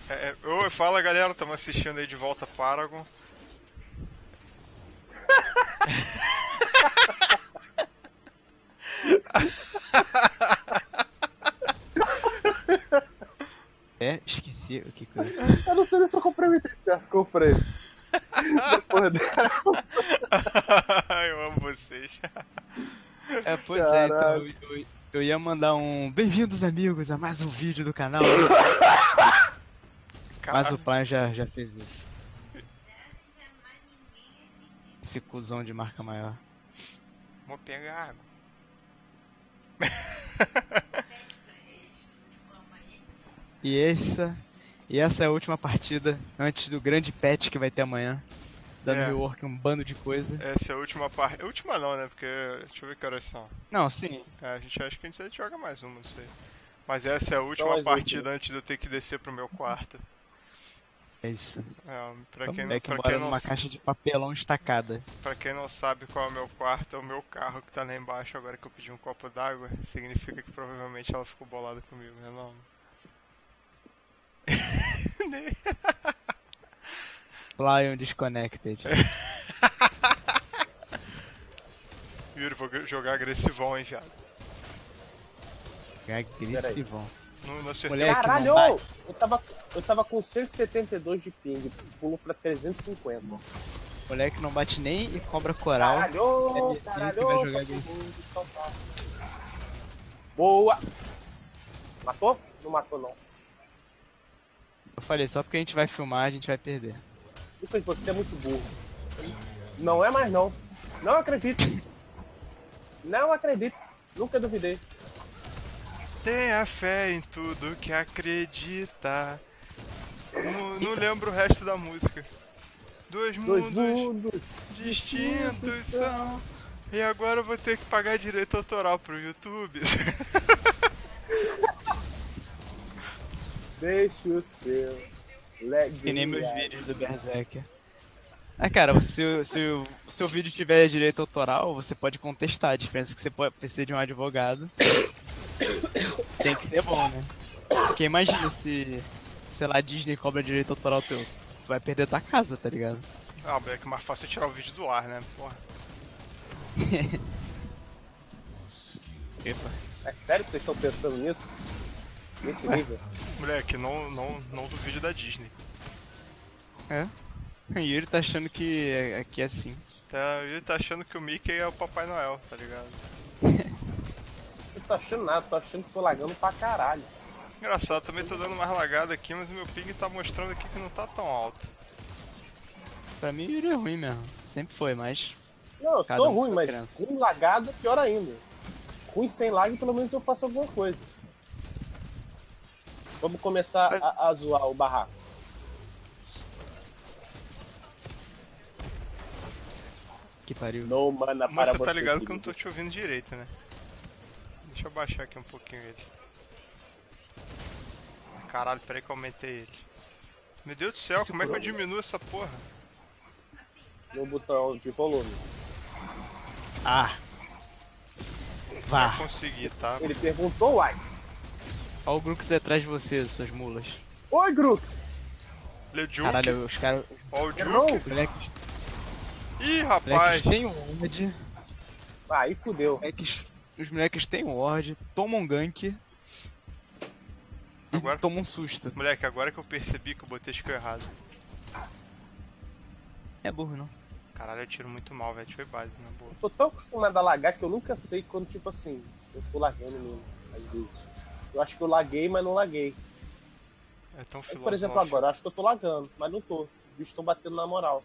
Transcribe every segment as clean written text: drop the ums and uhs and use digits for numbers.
Oi, fala galera, estamos assistindo aí de volta Paragon. Esqueci o que eu ia Eu não sei nem se eu comprei o item certo, comprei. Depois dela. Eu amo vocês. Pois é, então eu ia mandar um bem-vindos amigos a mais um vídeo do canal. Mas o Prime já fez isso. Esse cuzão de marca maior. Vou pegar água. E essa é a última partida antes do grande patch que vai ter amanhã. Dando rework um bando de coisa. Essa é a última parte. Última não, né? Porque. Deixa eu ver que horas são. Não, sim. A gente acha que a gente joga mais uma, não sei. Mas essa é a última partida antes de eu ter que descer pro meu quarto. É isso. Pra quem mora numa caixa de papelão estacada. Pra quem não sabe qual é o meu quarto, é o meu carro que tá lá embaixo. Agora que eu pedi um copo d'água, significa que provavelmente ela ficou bolada comigo, né? Não. Lion Disconnected. Yuri, vou jogar agressivão, hein, viado. Agressivão. Não acertei. Moleque, caralho! Eu tava com 172 de ping, pulo pra 350. Moleque não bate nem e cobra coral. Caralho! Vai jogar boa! Matou? Não matou, não. Eu falei, só porque a gente vai filmar, a gente vai perder. Lucas, você é muito burro. Não é mais não. Não acredito. Não acredito. Nunca duvidei. Tenha fé em tudo que acredita. Não lembro o resto da música. Dois mundos distintos são. E agora eu vou ter que pagar direito autoral pro YouTube. Deixa o seu leg. Que nem meus vídeos do Berserker. Cara, se o seu vídeo tiver direito autoral, você pode contestar. A diferença é que você precisa de um advogado. Tem que ser bom, né? Porque imagina se, sei lá, a Disney cobra direito autoral teu. Tu vai perder tua casa, tá ligado? É que mais fácil é tirar o vídeo do ar, né? Porra. Epa. É sério que vocês estão pensando nisso? Nesse nível? Moleque, não do vídeo da Disney. E ele tá achando que é assim. Ele tá achando que o Mickey é o Papai Noel, tá ligado? Eu tô achando nada, tô achando que tô lagando pra caralho. Engraçado, também tô dando mais lagada aqui, mas o meu ping tá mostrando aqui que não tá tão alto. Pra mim ele é ruim mesmo, sempre foi, mas... Não, eu tô ruim, mas ruim lagado é pior ainda. Ruim sem lag, pelo menos eu faço alguma coisa. Vamos começar a zoar o barraco. Que pariu. Não, mana, para você tá ligado que eu não tô te ouvindo direito, né? Deixa eu baixar aqui um pouquinho ele. Caralho, peraí que eu aumentei ele. Meu Deus do céu, como é que eu diminuo essa porra? No botão de volume. Vá. Vai conseguir, tá? Ele perguntou, uai. Olha o Grux atrás de você, suas mulas. Oi, Grux! Caralho, os caras... Ó, o Juke. Moleques... Ih, rapaz! Tem um ward. Aí fudeu. Os moleques têm um ward, tomam um gank. Agora... E tomam um susto. Moleque, agora que eu percebi que o botei ficou errado. É burro, não? Caralho, eu tiro muito mal, velho. Foi base, na boa. Eu tô tão acostumado a lagar que eu nunca sei quando, tipo assim, eu tô lagando mesmo, às vezes. Eu acho que eu laguei, mas não laguei. É tão filosófico. Por exemplo, agora, eu acho que eu tô lagando, mas não tô. Os bichos estão batendo na moral.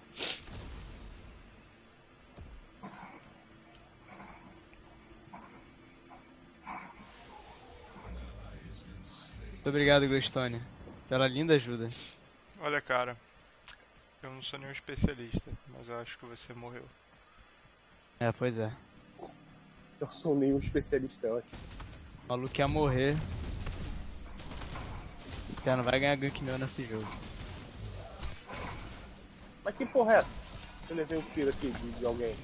Muito obrigado, Glowstone, pela linda ajuda. Olha, cara, eu não sou nenhum especialista, mas eu acho que você morreu. Pois é. Eu sou nenhum especialista, ó. O maluco ia morrer. Já não vai ganhar gank meu nesse jogo. Mas que porra é essa? Eu levei um tiro aqui de alguém.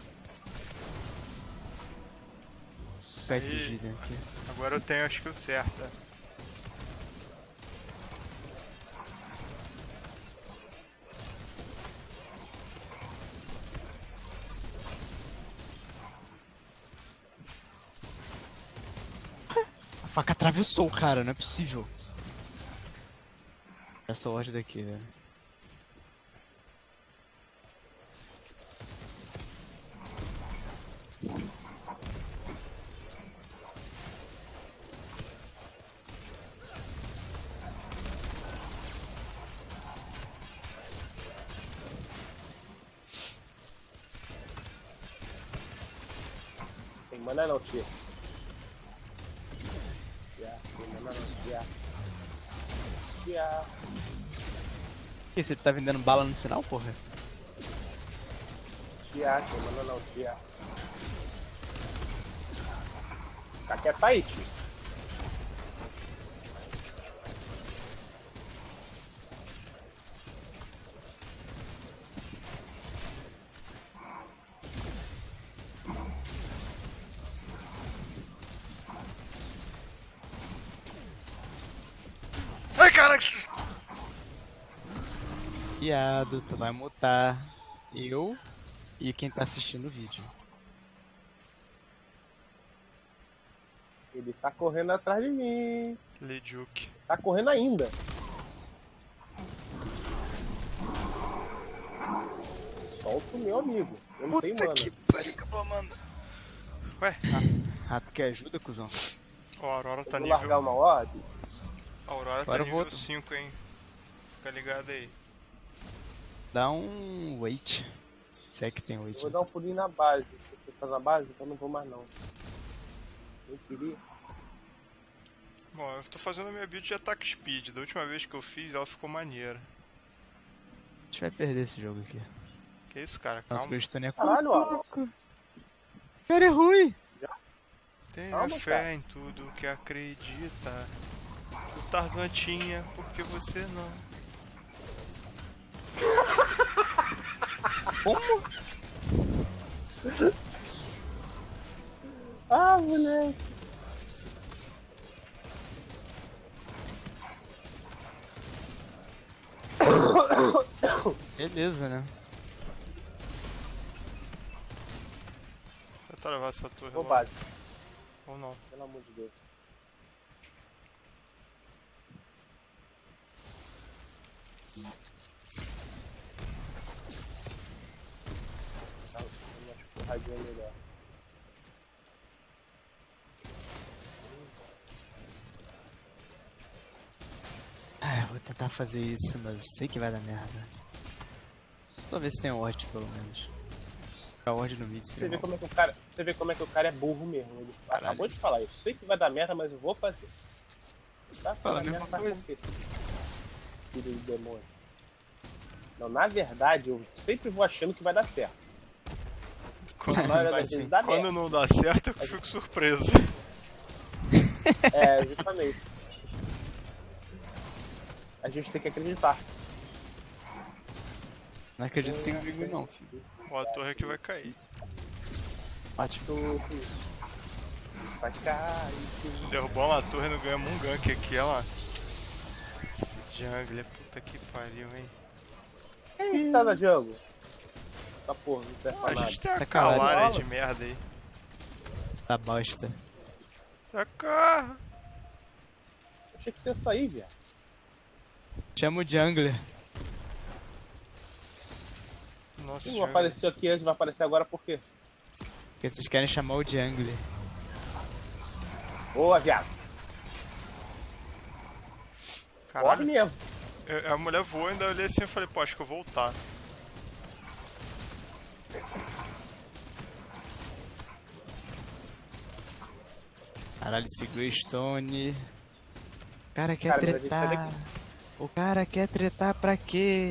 Pegar esse vídeo aqui. Agora eu tenho acho que o certo, faca atravessou o cara, não é possível. Essa ordem daqui, velho. Tem mana não, tia. Tem mana não, tia. Tia. Que você tá vendendo bala no sinal, porra? Tia, tem mana não, tia. Fica quieto aí, tio. Ai, cara, que susto! Viado, tu vai mutar eu e quem tá assistindo o vídeo. Ele tá correndo atrás de mim. Leduc. Tá correndo ainda. Solta o meu amigo. Eu não sei, mano. pariu, acabou, mano. Ué, Ah, tu quer ajuda, cuzão? ó, a Aurora tá Eu vou largar nível... uma ordem. A Aurora Agora tá eu vou- nível 5, hein. Fica ligado aí. Dá um wait. Se é que tem wait. Eu vou dar um pulinho na base. Você tá na base? Então não vou mais não. Eu queria. Bom, eu tô fazendo a minha build de ataque speed. Da última vez que eu fiz, ela ficou maneira. A gente vai perder esse jogo aqui. Que isso, cara? Nossa, Calma. o Stone é Caralho, ó. curto. Cara, é ruim. Tenha Calma, fé cara. em tudo que acredita. O Tarzan tinha, porque você não. Como? Ah, moleque. Beleza, né? Vou tentar levar essa torre Vou lá. base. Ou não. Pelo amor de Deus. Tá, eu acho que o radinho é melhor. Ah, eu vou tentar fazer isso, mas eu sei que vai dar merda. Só ver se tem ward, pelo menos. A ward no mid, Você vê como é que o cara, você vê como é que o cara é burro mesmo. Ele acabou de falar, eu sei que vai dar merda, mas eu vou fazer. Tá? Fala a Vai dar mesma merda, coisa. por quê? Filho do demônio. Não, na verdade, eu sempre vou achando que vai dar certo. Quando, A maioria Vai das vezes sim. dá quando merda. não dá certo, eu fico surpreso. É, justamente. A gente tem que acreditar. Não acredito que tem comigo não, filho. Ó, a torre aqui vai cair. Bate. Vai cair. Derrubamos a torre e não ganhamos um gank aqui, olha lá. Jungle, puta que pariu, hein. Quem tá no jogo? Essa porra, não serve pra A nada. gente tem uma Tá calado. calária de merda aí. Tá bosta. Socorro! Achei que você ia sair, viado. Chama o jungler. Nossa, Não jungle. apareceu aqui antes, vai aparecer agora por quê? Porque vocês querem chamar o jungler. Boa, viado. Pode Caralho, mesmo. a mulher voou, ainda olhei assim e falei, pô, acho que eu vou voltar. Caralho, esse Greystone. O cara quer Cara, mas a gente sai tretar. daqui. O cara quer tretar pra quê?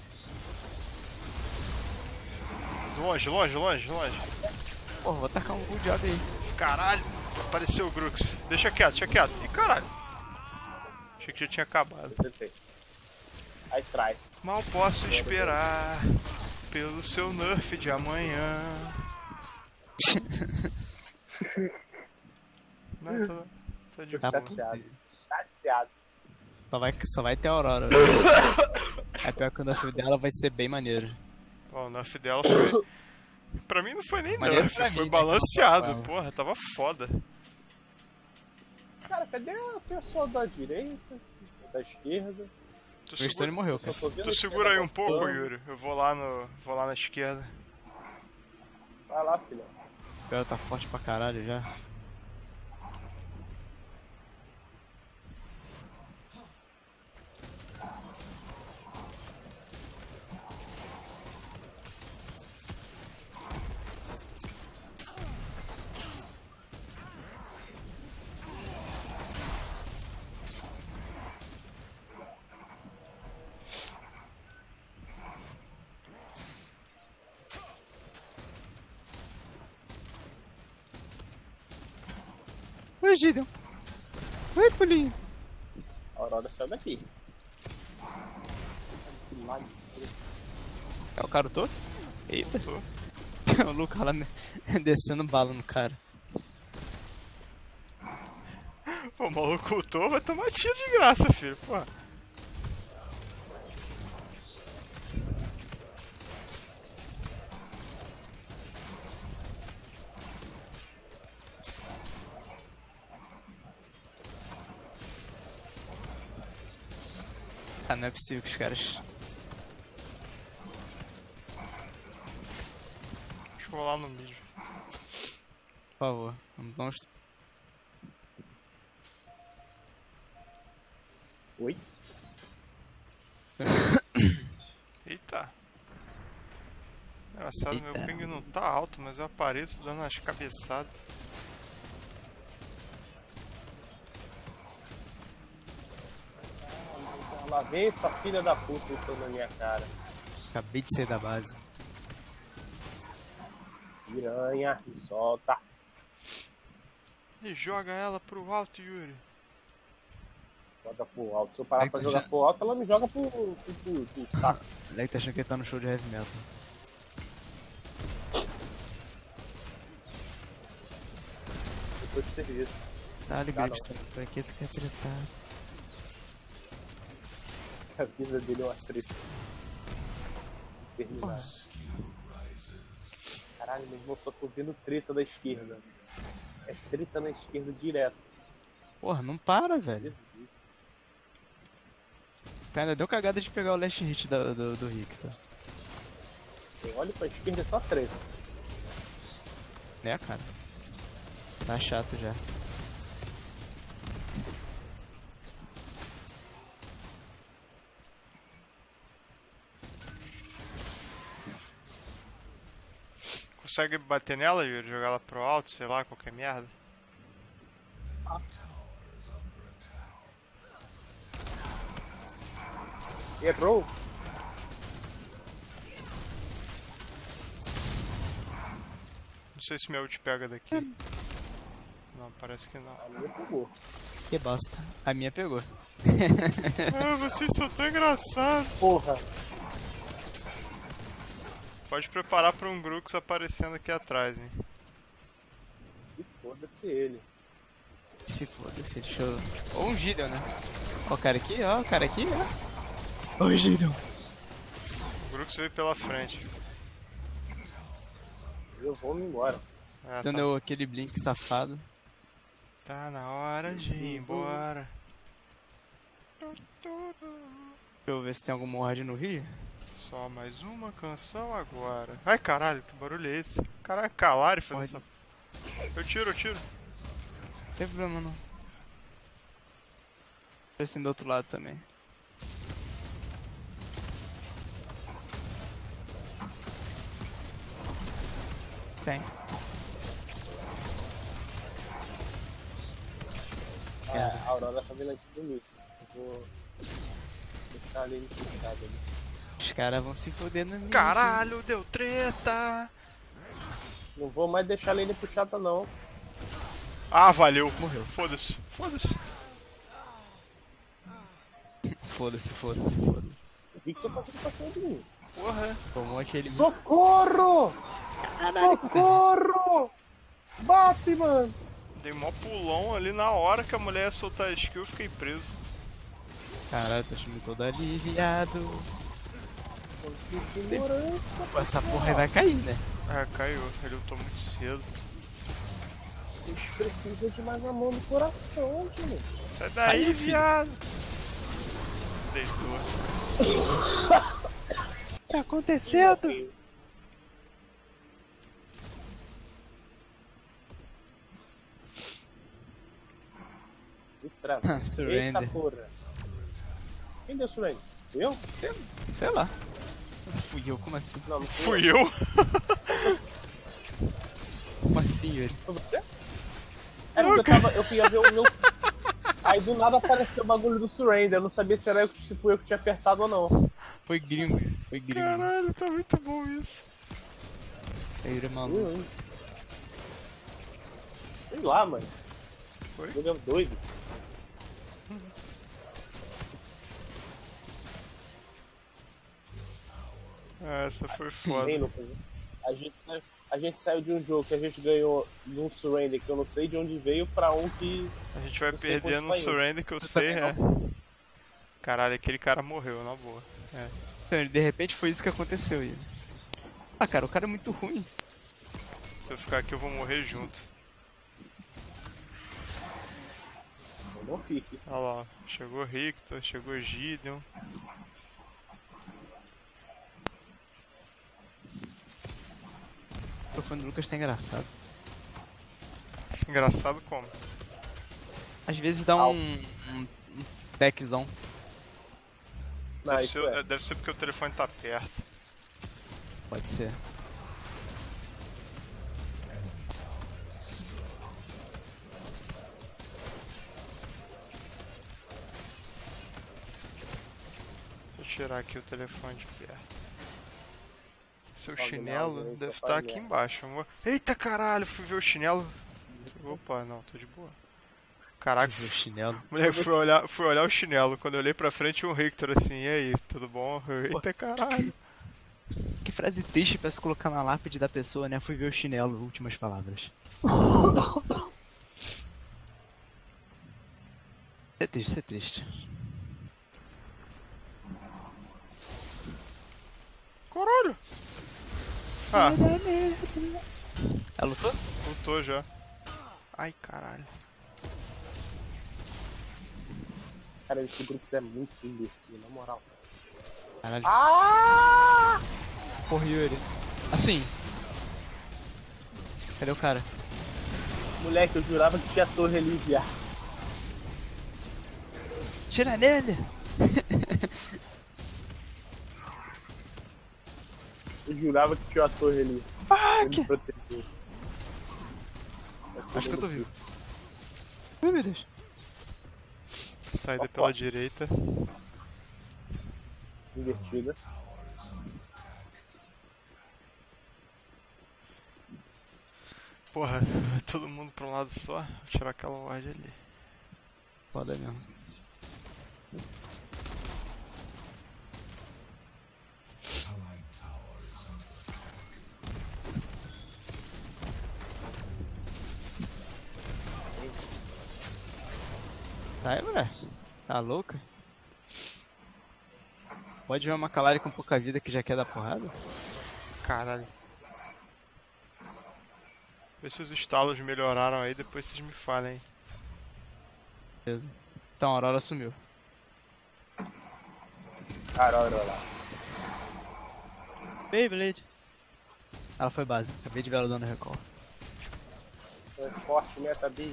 Longe, longe, longe, longe. Pô, vou tacar um good job aí. Caralho, apareceu o Grux. Deixa quieto, deixa quieto. Ih, caralho. Achei que já tinha acabado. Eu tentei. Aí trai. Mal posso esperar pelo seu nerf de amanhã. Não, tô de Tá boa. Chateado. Chateado. Só vai ter a Aurora. É pior que o nerf dela vai ser bem maneiro. Ó, o nerf dela foi... Pra mim não foi nem Maneiro nerf, pra foi mim, né? balanceado. Não. Porra, tava foda. Cara, cadê o pessoal da direita? Da esquerda? Tu, O Stone morreu, Eu só cara. tô vendo tu a segura aí esquerda um pouco, avançando. Yuri. Eu vou lá na esquerda. Vai lá, filhão. O cara tá forte pra caralho já. Oi, Gideon. Oi, pulinho. A Aurora saiu daqui. Que lá de esquerda. É o cara todo? Eita. Tô. O Luca lá descendo bala no cara. Pô, o maluco ultou, vai tomar tiro de graça, filho. Pô. Ah, não é possível que os caras... Deixa eu rolar no mid. Por favor, vamos dar uns... Oi? Eita. Engraçado, Eita. meu ping não tá alto, mas eu apareço dando umas cabeçadas. Lá vem essa filha da puta lutando na minha cara. Acabei de sair da base. Piranha, me solta. E joga ela pro alto, Yuri. Joga pro alto. Se eu parar Ai, pra que jogar já- pro alto, ela me joga pro saco. O moleque tá achando que ele tá no show de heavy metal. Depois de serviço. Tá Tá, ligado, não. pra que tu quer tretar? A vida dele é uma treta. Terminar. Caralho, meu irmão, só tô vendo treta da esquerda. É treta na esquerda direto. Porra, não para, velho. Jesus. O cara ainda deu cagada de pegar o last hit do Rick, tá? Quem olha pra esquerda é só treta. Né, cara? Tá chato já. Consegue bater nela, Yuri? Jogar ela pro alto, sei lá, qualquer merda? Errou? Não sei se minha ult pega daqui. Não, parece que não. A minha pegou. Que bosta. A minha pegou. Ah, vocês são tão engraçados. Porra. Pode preparar pra um Grux aparecendo aqui atrás, hein? Se foda-se ele. Se foda-se, deixa eu... Ou um Gideon, né? Ó o cara aqui, ó o cara aqui, ó. Oi, Gideon. O Grux veio pela frente. Eu vou me embora. É, Dando eu aquele blink safado. tá na hora de ir embora. Deixa eu ver se tem algum mod no Rio. Só mais uma canção agora. Ai caralho, que barulho é esse? Caralho, Calari fazendo Pode. essa. Eu tiro. Não tem problema não. Ver se tem do outro lado também. Tem. A Aurora tá vindo aqui bonito. Eu vou deixar ali puxado ali. Os caras vão se foder no mid. Caralho, deu treta! Não vou mais deixar ele puxada não. Ah, valeu. Morreu. Foda-se. Foda-se. O que tá fazendo pra cima de mim? Porra. Tomou aquele... Socorro! Socorro! Bate, mano! Dei mó pulão ali na hora que a mulher ia soltar a skill, eu fiquei preso. Caralho, tô achando todo aliviado. Que ignorância! Pô, essa porra aí vai cair, né? É, caiu. Ele lutou muito cedo. A gente precisa de mais amor no coração, gente. Sai daí, Aí, viado. Deitou. O que tá acontecendo? E trava. Eita Surrender. porra. Quem deu surrender? Fui eu? Sei lá. Fui eu, como assim? Não, não fui Fui eu. Como assim, Yuri? Foi você? É porque eu ia ver o meu. Aí do nada apareceu o bagulho do surrender. Eu não sabia se fui eu que tinha apertado ou não. Foi gringo. Foi gringo. Caralho, tá muito bom isso. Yuri é maluco. Sei lá, mano. Foi? O jogo é doido. Essa foi foda. Bem, Lucas. A gente saiu de um jogo que a gente ganhou de um surrender que eu não sei de onde veio pra um que. A gente vai não sei perder quanto no saiu. surrender que eu Você sei, também né? não. Caralho, aquele cara morreu, na boa. É. De repente foi isso que aconteceu, Yuri. Ah, cara, o cara é muito ruim. Se eu ficar aqui eu vou morrer junto. Eu não fique. Olha lá, ó. Chegou Rictor, chegou Gideon. O microfone do Lucas tá engraçado. Engraçado como? Às vezes dá um backzão. Não, Deve isso ser, é. deve ser porque o telefone tá perto. Pode ser. Deixa eu tirar aqui o telefone de perto. Seu Pode chinelo não, deve só estar faz aqui merda. embaixo. Eita caralho, fui ver o chinelo. Opa, não, tô de boa. Caraca, O chinelo. moleque, fui olhar o chinelo. Quando eu olhei pra frente, um Rictor assim, e aí, tudo bom? Eita caralho. Que frase triste pra se colocar na lápide da pessoa, né? Fui ver o chinelo, últimas palavras. É triste, isso é triste. Caralho. Ah, Ela lutou? voltou já. Ai, caralho. Cara, esse grupo é muito imbecil, na moral. Caralho. Ah! Porra, Yuri. Assim. Cadê o cara? Moleque, eu jurava que tinha torre ali, viado. Tira nele! Eu jurava que tinha uma torre ali. Pra me proteger. Acho que eu tô vivo. Ai, meu Deus. Saída Opa. pela direita. Invertida. Porra, vai todo mundo pra um lado só. Vou tirar aquela ward ali. Foda mesmo. Tá aí, mulher? Tá louca? Pode ver uma Calari com pouca vida que já quer dar porrada? Caralho. Vê se os estalos melhoraram aí, depois vocês me falem. Hein? Beleza. Então a Aurora sumiu. Caralho, olha lá. Beyblade. Ela foi base. Acabei de ver ela dando recall. Transporte meta B.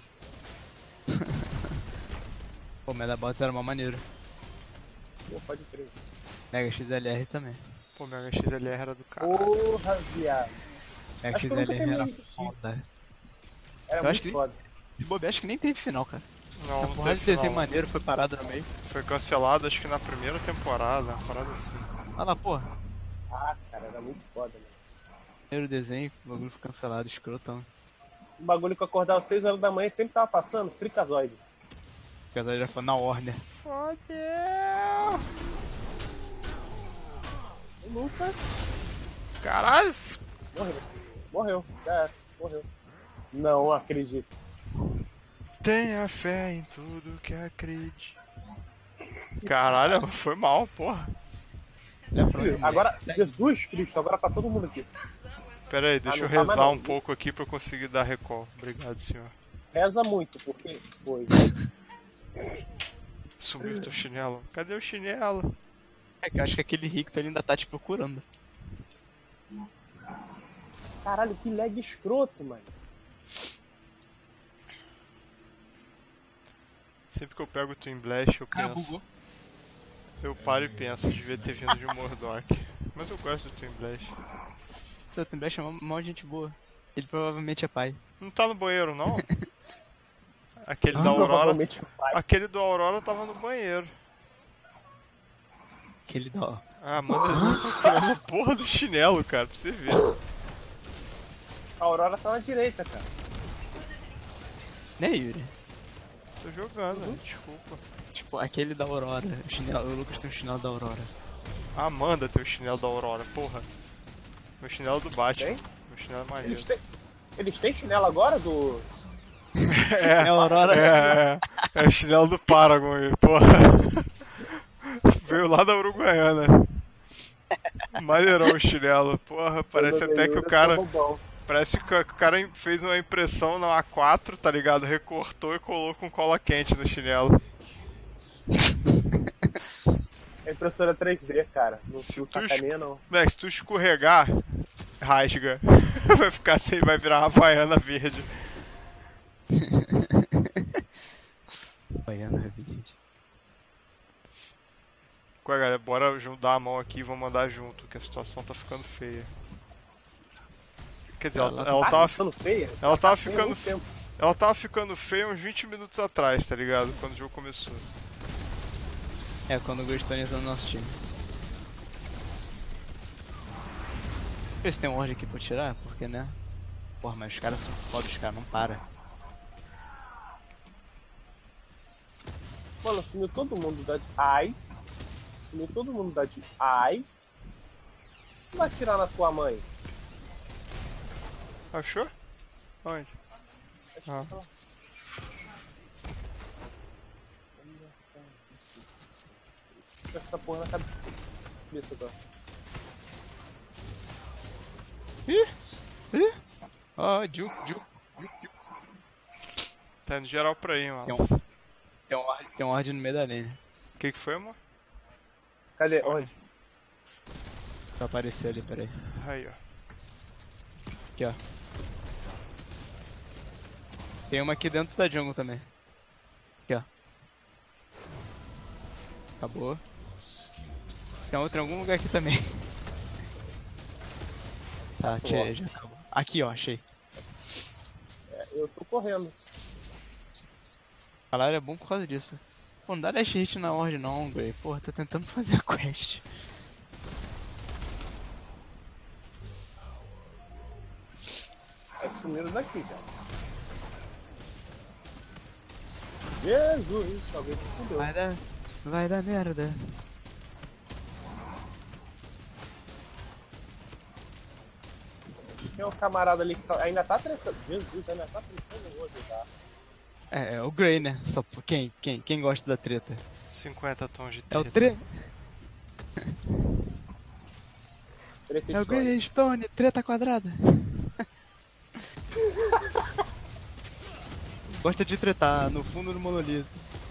Pô, Medabots era uma maneiro. Pô, pode crer. Mega XLR também. Pô, Mega XLR era do cara. Porra, viado. Mega Acho que eu nunca XLR era terminei isso. foda. Era Eu muito acho que- foda. Se bobear, acho que nem teve final, cara. Não, A não porrada teve de desenho final. maneiro foi parada no meio. Foi cancelado acho que na primeira temporada, uma parada assim. Olha lá, porra. Ah, cara, era muito foda, mano. Primeiro desenho, o bagulho foi cancelado, escrotão. O bagulho que eu acordava às 6 horas da manhã e sempre tava passando, Fricazoide. O casal já foi na Warner. Fodeu! Eu nunca. Caralho! Morreu. Morreu. Já era. Morreu. Não acredito. Tenha fé em tudo que acredite. Caralho, foi mal, porra. É pra onde eu Agora, Jesus Cristo, agora pra todo mundo aqui. Pera aí, deixa não eu tá mais rezar não. um pouco aqui pra eu conseguir dar recall. Obrigado, senhor. Reza muito, porque foi. Sumiu teu chinelo. Cadê o chinelo? É que eu acho que aquele Ricto ele ainda tá te procurando. Caralho, que lag escroto, mano. Sempre que eu pego o Twin Blast, eu Cara, penso. bugou. Eu paro e penso, devia ter vindo de Mordok. Mas eu gosto do Twin Blast. O Twin Blast é mó gente boa. Ele provavelmente é pai. Não tá no banheiro, não? Aquele da Ah, Aurora. Provavelmente vai. Aquele do Aurora tava no banheiro. Aquele dó. Ah, manda procurando a porra do chinelo, cara, pra você ver. A Aurora tá na direita, cara. Né, Yuri? Tô jogando, desculpa. Tipo, aquele da Aurora. O, chinelo, o Lucas tem um chinelo da Aurora. Ah, manda teu chinelo da Aurora, porra. Meu chinelo do Batman. Tem? Meu chinelo é maneiro. Eles têm chinelo agora do. É a Aurora. É o chinelo do Paragon aí, porra. Veio lá da Uruguaiana. Maneirão o chinelo, porra. Parece até que o cara. Parece que o cara fez uma impressão na A4, tá ligado? Recortou e colou com cola quente no chinelo. É impressora 3D, cara. Não Se não tu sacaneia, não. Moleque, se tu escorregar, rasga. Vai ficar assim, vai virar uma Havaiana verde. Baiana verde. Qual é, galera? Bora dar a mão aqui e vamos andar junto, que a situação tá ficando feia. Quer dizer, ela Tá tava ficando feia? ela tava Feia há ficando muito tempo. ela tava ficando feia uns 20 minutos atrás, tá ligado? Quando o jogo começou. É, quando o Glowstone entra no nosso time. Deixa eu ver se tem um Ward aqui pra eu tirar, porque né? Porra, mas os caras são foda, os caras não param. Mano, sumiu todo mundo da. Ai. Sumiu todo mundo da. Ai. Quem vai atirar na tua mãe? Achou? Onde? Ah. Essa porra na cabeça agora. Ó, Juke. Tá indo geral pra aí, mano. Tem um Ward no meio da lane. O que foi, amor? Cadê? Onde? Vai aparecer ali, peraí. Aí, ó. Aqui, ó. Tem uma aqui dentro da jungle também. Aqui, ó. Acabou. Tem outra em algum lugar aqui também. Tá, tirei, já acabou. Aqui, ó, achei. É, eu tô correndo. Falar é bom por causa disso. Pô, não dá dash hit na Ward não, Grey. Porra, tá tentando fazer a quest. Tá sumindo daqui, cara. Jesus, talvez se fudeu. Vai dar merda. Tem um camarada ali que ainda tá tretando. Jesus, ainda tá tretando, eu vou ajudar. É o Grey, né? Só por quem gosta da treta? 50 tons de É o treta. Treta É o história. Greystone, treta quadrada. Gosta de tretar no fundo do monolito.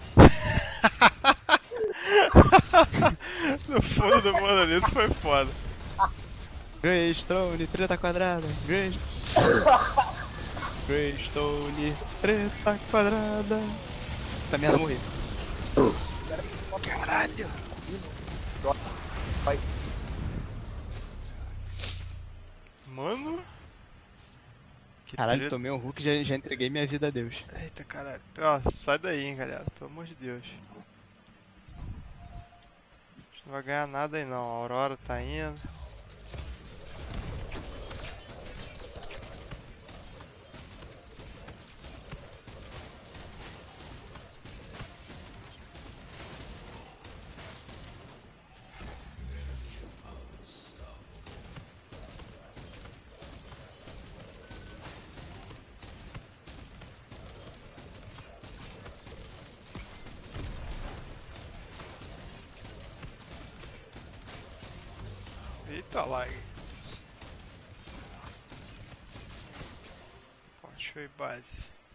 No fundo do monolito foi foda. Greystone, treta quadrada. Greystone, treta quadrada. Essa merda morreu. Caralho. Vai. Mano. Que Caralho, treta. tomei um hook e já entreguei minha vida a Deus. Eita caralho. Ó, sai daí, hein, galera. Pelo amor de Deus. A gente não vai ganhar nada aí não. A Aurora tá indo. Eita lag. Deixa eu ir base.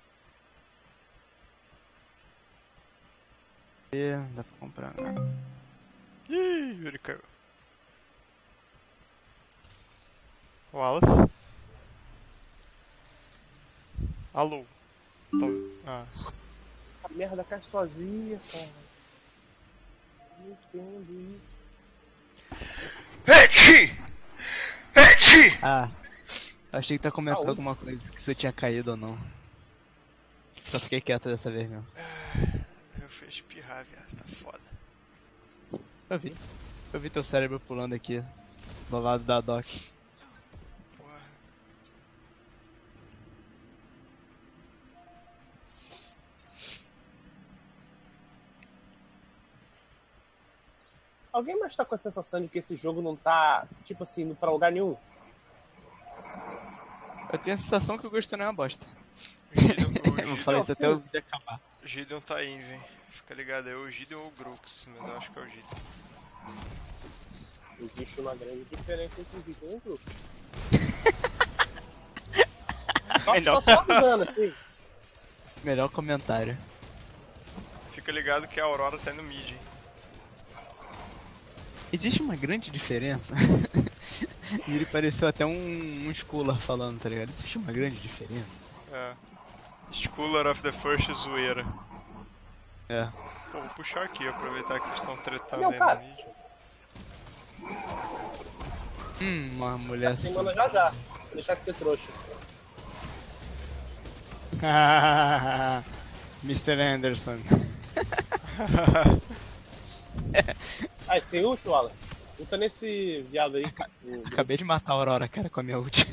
Não dá pra comprar nada. Ih, Yuri caiu. Wallace? Alô? Ah. Essa merda cai sozinha, cara. Não entendo isso. Ah, eu achei que tá comentando Ah, alguma coisa, que se eu tinha caído ou não. Só fiquei quieto dessa vez mesmo. Eu fui espirrar, viado. Tá foda. Eu vi teu cérebro pulando aqui, do lado da Doc. Porra. Alguém mais tá com a sensação de que esse jogo não tá, tipo assim, indo pra lugar nenhum? Eu tenho a sensação que o gosto não é uma bosta. Eu vou O falar isso até o vídeo acabar. Gideon tá aí, velho. Fica ligado aí, o Gideon ou o Grux, mas eu acho que é o Gideon. Existe uma grande diferença entre o Vitor e o grupo. Melhor. Só tô avisando, assim. Melhor comentário. Fica ligado que a Aurora tá indo mid, hein. Existe uma grande diferença. E ele pareceu até um Skula falando, tá ligado? Existe uma grande diferença. É. Schooler of the First zoeira. É. Pô, vou puxar aqui, aproveitar que vocês estão tretando Não, aí cara. no vídeo. Uma mulher assim. Semana já. Vou deixar de ser trouxa. Mr. Anderson. Ah, tem ult, Wallace? Luta nesse viado aí. Acabei de matar a Aurora, cara, com a minha ult.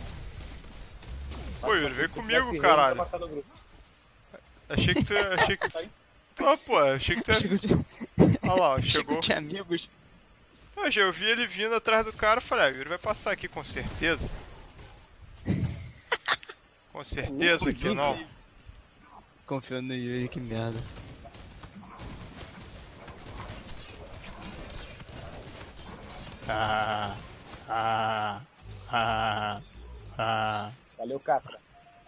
Pô, Yuri, vem Se comigo, tivesse caralho. rei, ia matar no grupo. Achei que tu ia. Achei que tu. Ah, pô, achei que tu ia. Chego de... Olha lá, Chego chegou. de amigos. Ah, já eu vi ele vindo atrás do cara e falei, ah, Yuri vai passar aqui com certeza. Com certeza que não. Confiando no Yuri, que merda. Valeu, Catra.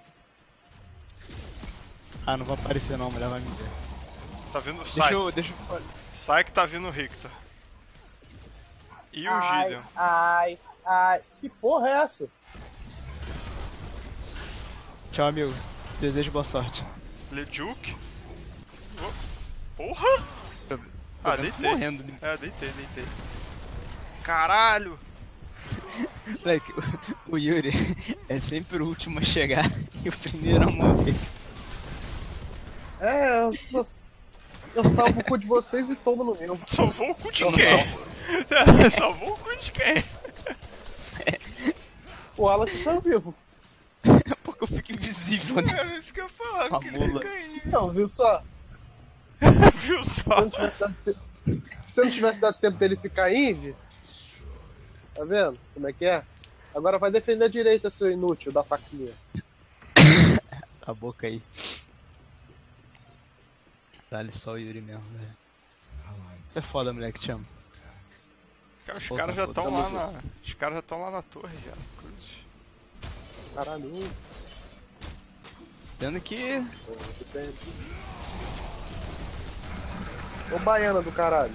Ah, não vou aparecer não, a mulher vai me ver. Tá vindo o Deixa eu... Sai que tá vindo o Richter. E o Gideon. Ai. Que porra é essa? Tchau, amigo. Desejo boa sorte. Lejuk? Oh, porra! Ah, deitei. Morrendo. É, deitei. Caralho! Moleque, o Yuri é sempre o último a chegar e o primeiro a morrer. Eu salvo o cu de vocês e tomo no meu. Salvou o cu de Eu não quem? Salvou o cu de quem? O Wallace tá vivo. Porque eu fico invisível, né? Era isso que eu ia falar, Sua que ele mula. caiu. Não, viu só? Viu Se só? eu não tivesse dado tempo dele ficar indie, tá vendo como é que é? Agora vai defender a direita, seu inútil da faquinha. A boca aí. Dá-lhe só o Yuri mesmo, velho. É foda, moleque, te amo. Cara, os Pô, caras tá já foda. estão lá na. Os caras já estão lá na torre já. Cruzes. Caralho. Sendo que... Ô baiana do caralho.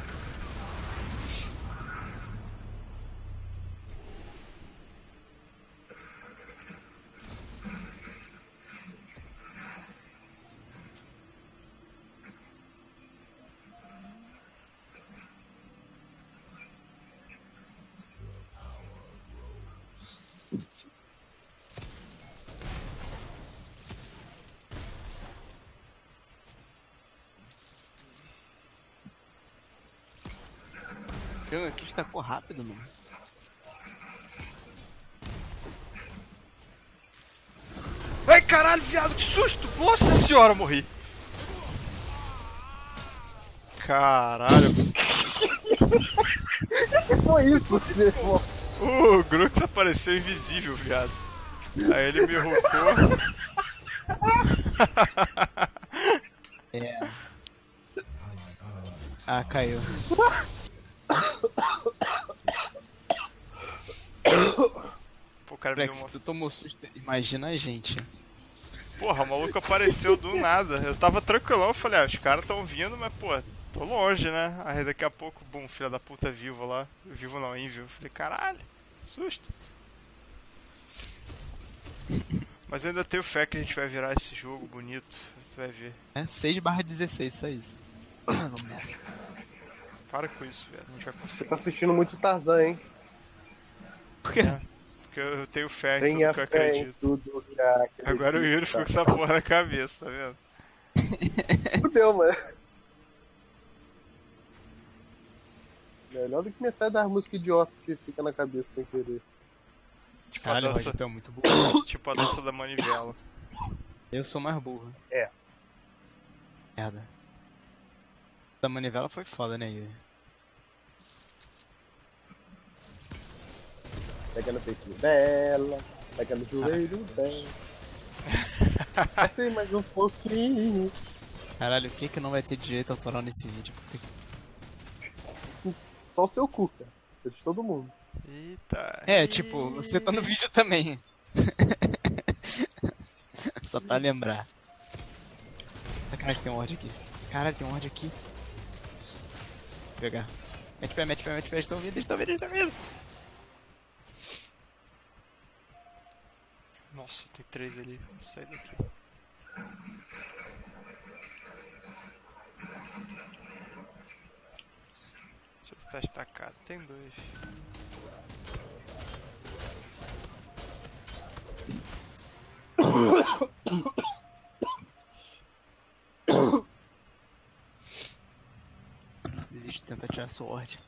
O jogo aqui estacou rápido, mano. Ai, caralho, viado, que susto! Nossa senhora, morri! Caralho. Que foi isso, meu irmão? O Grux apareceu invisível, viado. Aí ele me rocou. É. Ah, caiu. Pô, o cara me Flex, deu uma... tu tomou susto. Imagina a gente. Porra, o maluco apareceu do nada. Eu tava tranquilão, eu falei, os caras tão vindo, mas pô, tô longe, né? Aí daqui a pouco, bum, filha da puta vivo lá. Vivo não, invivo. Falei, caralho, susto. Mas eu ainda tenho fé que a gente vai virar esse jogo bonito. Você vai ver. É 6/16, só isso. Vamos nessa. Para com isso, velho. A gente vai Você conseguir. tá assistindo muito Tarzan, hein? Por quê? Porque eu tenho fé em Tenha tudo que eu fé em acredito. tudo que acredita. Agora o Yuri ficou com essa porra na cabeça, tá vendo? Fudeu, mano. Melhor do que metade das músicas idiota que fica na cabeça sem querer. Tipo Caralho, a dança, Roger, tu é muito burro. tipo a dança da manivela. Eu sou mais burro. É. Merda. Da manivela foi foda, né, Yuri? Pega no peitinho dela, pega no joelho dela. Assim, mais um pouquinho. Caralho, o que não vai ter direito autoral nesse vídeo? Puta que- Só o seu cu, cara. É de todo mundo. Eita. É, tipo, você tá no vídeo também. Só pra lembrar. Sacanagem, tem um ward aqui. Caralho, tem um ward aqui. Vou pegar. Mete pé, mete pé, mete pé. Estão vindo, eles estão vindo, eles estão vindo. Nossa, tem 3 ali. Vou sair daqui. Deixa eu ver se tá estacado. Tem 2. Desiste, tenta tirar sua ward.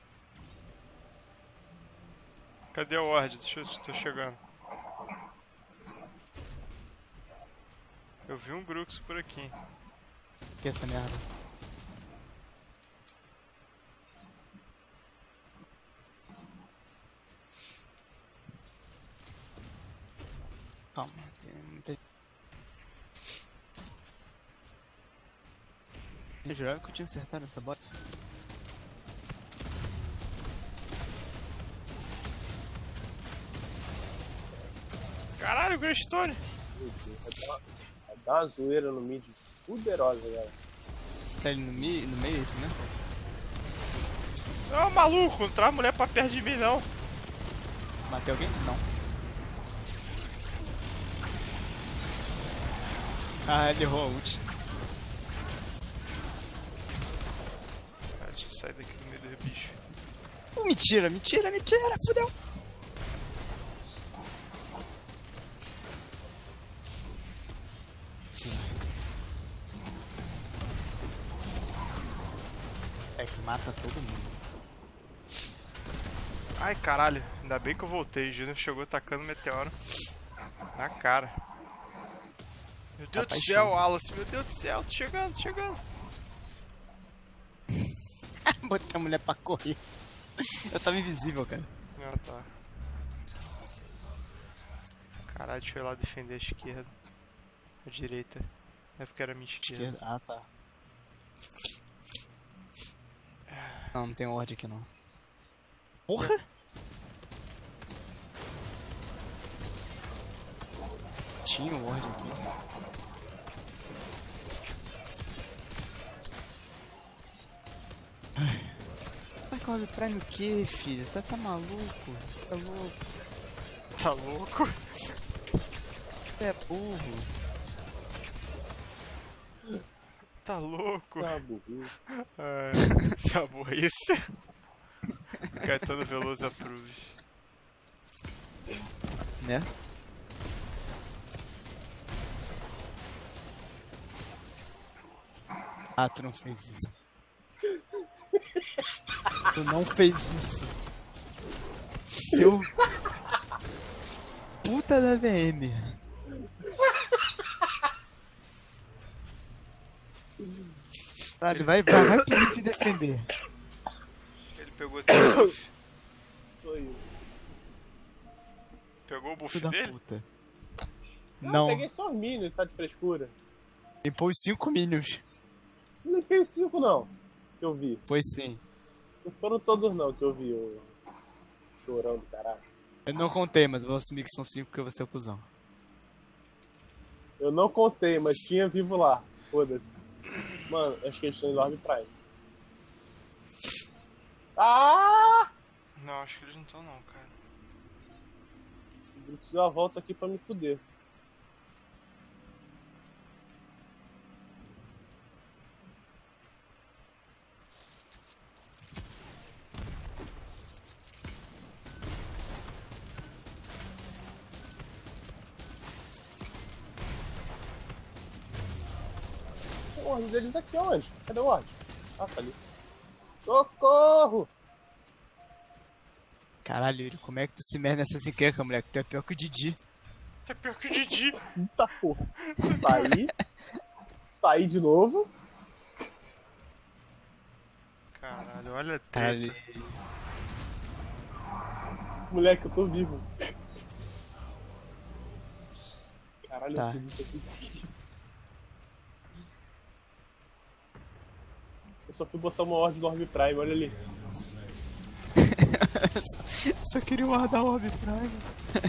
Cadê o ward? Deixa eu... tô chegando. Eu vi um Grux por aqui. Que é essa merda? Calma, tem muita... Eu jurava que eu tinha acertado essa bosta. Caralho, o Greystone! Meu Deus, vai dar uma zoeira no mid poderosa, galera. Tá ali no meio, é isso, né? Não, maluco, não traz mulher pra perto de mim, não. Matei alguém? Não. Ah, ele errou a ult. Ah, deixa eu sair daqui do meio do bicho. Mentira, mentira, mentira, fudeu. Sim. É que mata todo mundo. Ai, caralho. Ainda bem que eu voltei. O Júnior chegou tacando meteoro na cara. Meu Deus do céu, Wallace. Meu Deus do céu. Tô chegando, tô chegando. Botei a mulher pra correr. Eu tava invisível, cara. Ah, tá. Caralho, deixa eu ir lá defender a esquerda. A direita. É porque era a minha esquerda. Esquerda. Ah, tá. Não, não tem ward aqui não. Porra! Tinha um ward aqui. Vai correr pra mim o que, filho? Tá maluco? Tá louco? Tá louco? Você é burro. Tá louco? Sabe, Tá burrice. Caetano Veloso approves. Né? Ah, tu não fez isso. Tu não fez isso. Seu... Puta da VM. Caralho, vai pedir te defender. Ele pegou teu buff. Foi eu. Pegou o buff Filho da dele? puta. Não, Não, peguei só os minions, tá de frescura. limpou os 5 minions. Não tem 5 não, que eu vi. Foi sim. Não foram todos não que eu vi, o chorão do caralho. Eu não contei, mas eu vou assumir que são 5 porque eu vou ser o cuzão. Eu não contei, mas tinha vivo lá. Foda-se. Mano, acho que eles estão em Orb Prime. Ah! Não, acho que eles não estão não, cara. O Brutus já volta aqui pra me fuder. O Ward deles aqui onde? Cadê o Ward? Ah, tá ali. Socorro! Caralho, Yuri, como é que tu se mete nessas encrencas, moleque? Tu é pior que o Didi. Tá pior que o Didi. Eita porra. Saí. Saí de novo. Caralho, olha a treta. Caralho. Moleque, eu tô vivo. Caralho, Tá. eu tô muito aqui. Eu só fui botar uma ordem do Orb Prime, olha ali. Só queria guardar o Orb Prime.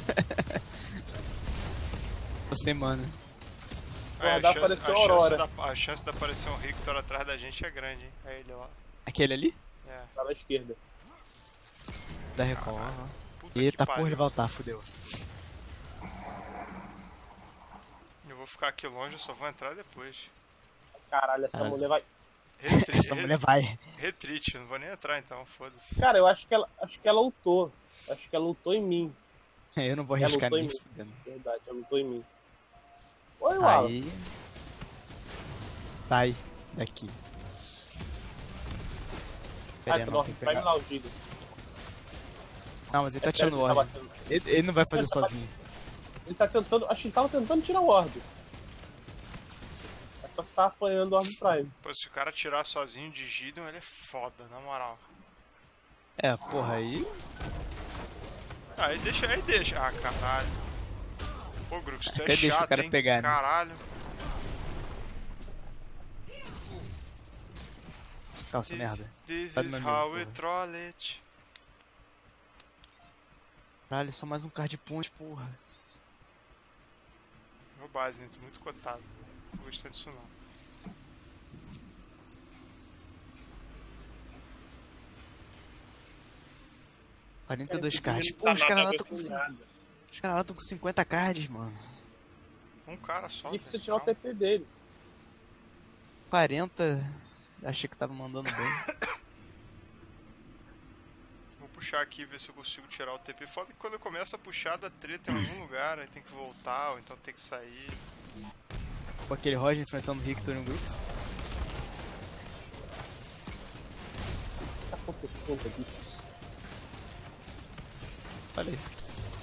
Você, mano. Guardar apareceu a Aurora. A chance de aparecer um Rictor atrás da gente é grande, hein? É ele lá. Aquele ali? É. Tá na esquerda. Da Recall, ó. Puta Eita que porra, pariu. ele voltar, fudeu. Eu vou ficar aqui longe, eu só vou entrar depois. Caralho, essa Caralho. mulher vai. Essa mulher vai. Retreat, não vou nem entrar então, foda-se. Cara, eu acho que ela ultou. Acho que ela ultou em mim. Eu não vou Ela arriscar lutou em nem mim. fudendo. Verdade, ela ultou em mim. Oi, Wallace. Aí. Sai daqui. Pera Ai, aí, tô não, no tem Orb que Prime pegar. lá, o Giga. Não, mas ele tá É sério tirando o que ele tá Orb. batendo. Ele não vai fazer Ele tá sozinho. Ele tá tentando. Acho que ele tava tentando tirar o Orb. É só que tá apanhando o Orb Prime. Pô, se o cara tirar sozinho de Gideon, ele é foda, na moral. É, porra, aí. Aí deixa. Ah, caralho. Pô, Grux, tu é Até deixa o chato, cara hein? pegar, né? Caralho. Calça merda. This Sai do is meu how meio, we porra. troll it. Caralho, só mais um card point, porra. Meu base, né? Tô muito cotado. Não tô gostando disso não. É, 42 Esse cards. time Pô, não os tá caras nada lá a estão ver com. com nada. Os caras lá estão com 50 cards, mano. Um cara só. E velho, precisa tirar o calma. TP dele. 40. Achei que tava mandando bem. Vou puxar aqui e ver se eu consigo tirar o TP. Foda que quando eu começo a puxar da treta em algum lugar, aí tem que voltar, ou então tem que sair. Com aquele Roger enfrentando o Victor e o Grux. O que tá acontecendo aqui? Olha aí.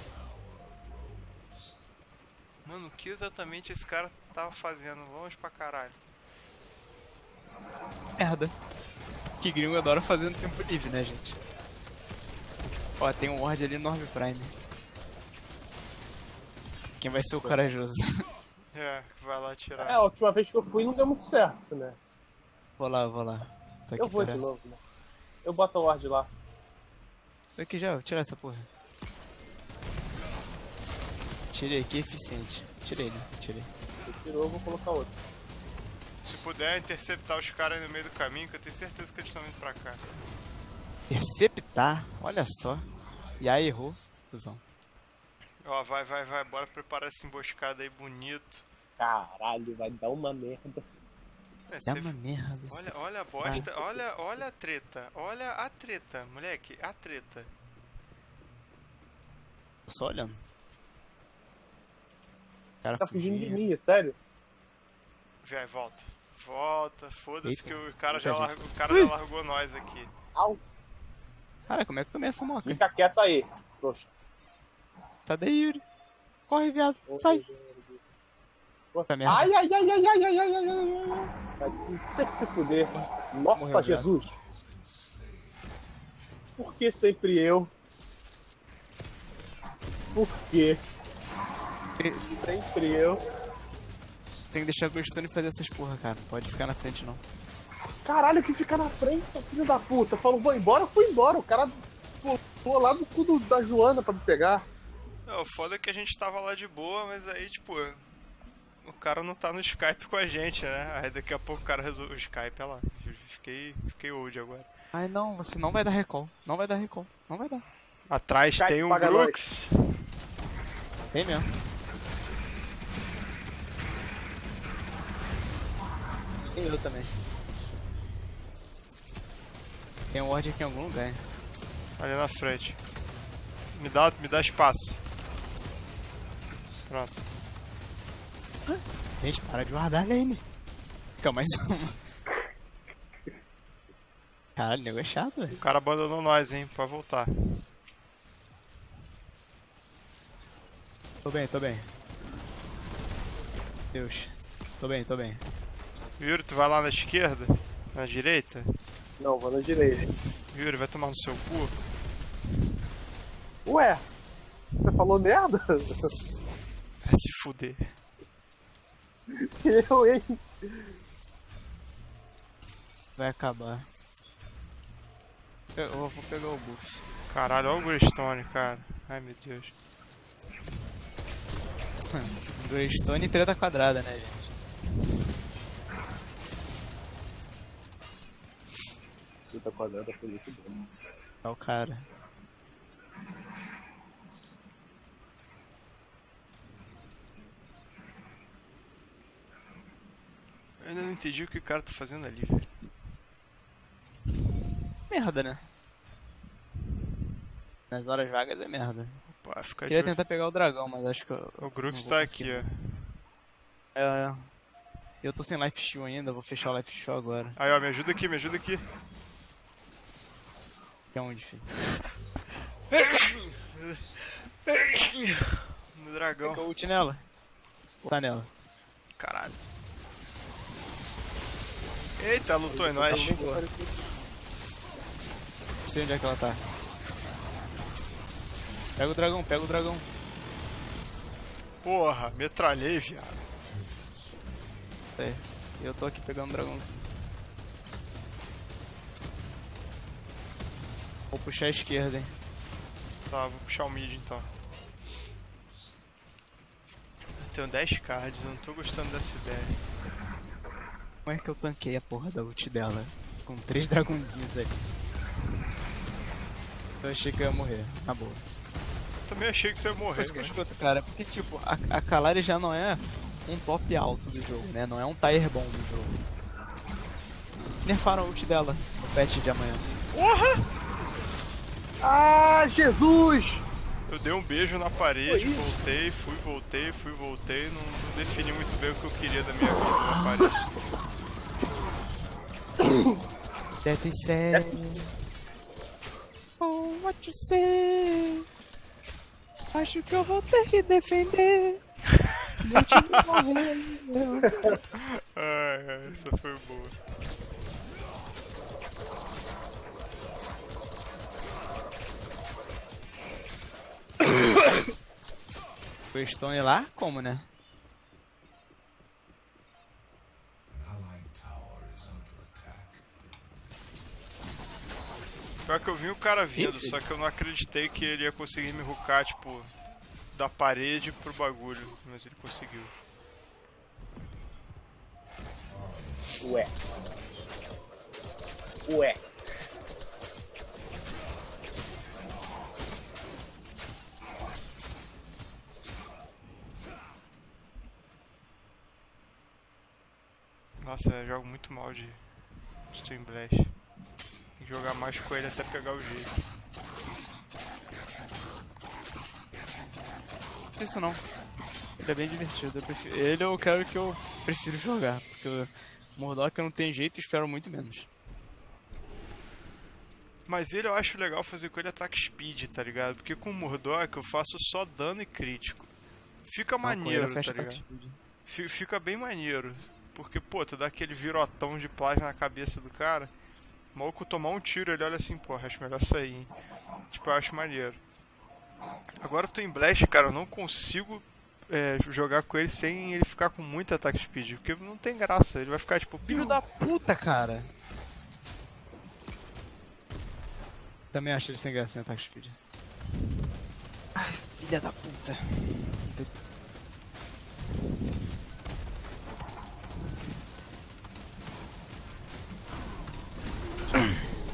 Mano, o que exatamente esse cara tava fazendo? Longe pra caralho. Merda. Que gringo adora fazer no tempo livre, né, gente? Ó, tem um Ward ali no Orb Prime. Quem vai ser o corajoso? É, vai lá tirar. É, a última vez que eu fui não deu muito certo, né? Vou lá, vou lá. Tô aqui, Eu vou pera. de novo, né? Eu boto o Ward lá. Tô aqui já, vou tirar essa porra. Tirei, que eficiente. Tirei, né? Tirei. Você tirou, eu vou colocar outro. Se puder interceptar os caras aí no meio do caminho, que eu tenho certeza que eles estão vindo pra cá. Interceptar, olha só. E aí errou, cuzão. Ó, vai, bora preparar essa emboscada aí bonito. Caralho, vai dar uma merda. É, É cê- uma merda. olha a bosta, olha a treta, moleque, a treta. Tô só olhando. O cara Tá fugindo de fugiu. mim, é sério? Vai, volta. Volta, foda-se Eita, que o cara, muita já gente. largou, o cara já largou nós aqui. Au! Cara, como é que começa a moca? Fica quieto aí, trouxa. Sai daí, Yuri. Corre, viado. Sai. Puta merda. Ai, ai, ai, ai, ai, ai, ai, ai, ai, ai. Vai ter que se fuder. Nossa, Morreu, Jesus. Por que sempre eu? Por que sempre eu? Tem que deixar o Glowstone fazer essas porra, cara. Não pode ficar na frente, não. Caralho, que fica na frente, seu filho da puta. Falou, vou embora, eu fui embora. O cara pulou lá no cu da Joana pra me pegar. Não, o foda é que a gente tava lá de boa, mas aí, tipo, o cara não tá no Skype com a gente, né? Aí daqui a pouco o cara resolve o Skype, olha lá. Fiquei old agora. Ai não, você não vai dar recall. Não vai dar recall. Não vai dar. Atrás Skype tem um paga Grux. Tem mesmo. Tem eu também. Tem um ward aqui em algum lugar. Ali na frente. Me dá espaço. Pronto. Gente, para de guardar lane. Fica mais uma. Caralho, o nego é chato, velho. O cara abandonou nós, hein? Pode voltar. Tô bem, tô bem. Deus. Tô bem, tô bem. Yuri, tu vai lá na esquerda? Na direita? Não, vou na direita. Yuri, vai tomar no seu cu? Ué, você falou merda? Vai se fuder. Eu, hein? Vai acabar. Eu vou pegar o buff. Caralho, olha o Greystone, cara. Ai, meu Deus. Greystone e treta quadrada, né, gente? Puta quadrada foi muito bom. É o cara. Eu ainda não entendi o que o cara tá fazendo ali, velho. Merda, né? Nas horas vagas é merda. Pô, fica Queria de... tentar pegar o dragão, mas acho que eu... O Grux não vou tá conseguir. aqui, ó. É. Eu tô sem life steal ainda, vou fechar o life steal agora. Aí, ó, me ajuda aqui, me ajuda aqui. Que é onde, filho? No dragão. Fica o ult nela. Tá nela. Caralho. Eita, lutou em nós. Não sei onde é que ela tá. Pega o dragão, pega o dragão. Porra, metralhei, viado. É, eu tô aqui pegando o dragãozinho. Vou puxar a esquerda, hein. Tá, vou puxar o mid então. Eu tenho 10 cards, eu não tô gostando dessa ideia. Como é que eu tanquei a porra da ult dela? Com 3 dragãozinhos ali. Eu achei que eu ia morrer, na boa. Também achei que tu ia Por morrer, isso que eu né? escuto, cara, porque tipo, a Kallari já não é um top alto do jogo, né? Não é um tier bom do jogo. Nerfaram a ult dela no patch de amanhã. Porra! Ah, Jesus! Eu dei um beijo na parede, voltei, voltei, não defini muito bem o que eu queria da minha vida na parede. 77. Oh, what you say? Acho que eu vou ter que defender. Meu time morreu. Ai, essa foi boa. Greystone lá? Como, né? Pior que eu vi o cara vindo, Ih, só que eu não acreditei que ele ia conseguir me hoocar, tipo, da parede pro bagulho, mas ele conseguiu. Ué. Ué. Nossa, eu jogo muito mal de Stream Blast. Tem que jogar mais com ele até pegar o jeito. Isso não. Ele é bem divertido. Ele é o cara que eu prefiro jogar. Porque o Murdock não tem jeito e espero muito menos. Mas ele eu acho legal fazer com ele ataque speed, tá ligado? Porque com o Murdock eu faço só dano e crítico. Fica maneiro, tá ligado? Fica bem maneiro. Porque, pô, tu dá aquele virotão de plasma na cabeça do cara. O maluco tomar um tiro, ele olha assim, porra, acho melhor sair, hein? Tipo, eu acho maneiro. Agora eu tô em Blast, cara, eu não consigo jogar com ele sem ele ficar com muito ataque speed. Porque não tem graça, ele vai ficar tipo... Filho da puta, cara! Também acho ele sem graça em ataque speed. Ai, filha da puta.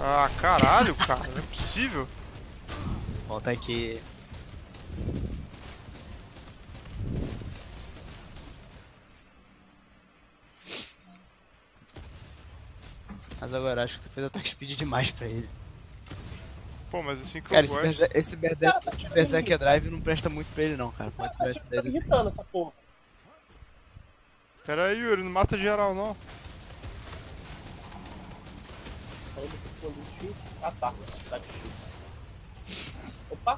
Ah, caralho, cara, não é possível. Volta aqui. Mas agora acho que tu fez ataque speed demais pra ele. Pô, mas assim que Cara, eu gosto. esse Berserker Drive não presta muito pra ele não, cara. Pode tirar essa Tá ideia me do... irritando essa porra. Pera aí, Yuri, não mata geral não. Ah tá, tá de chute. Opa!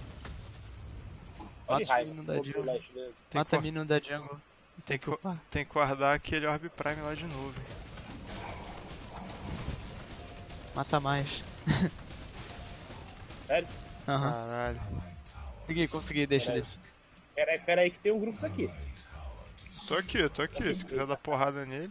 Olha Mata de raiva. o menino da Vou jungle. pro leste dele. Mata a menino da jungle. Tem que upar. Tem que guardar aquele Orb Prime lá de novo. Mata mais. Sério? Aham. Caralho. Consegui, deixa ele. Pera aí que tem um grupo isso aqui. Tô aqui. Se quiser dar porrada nele.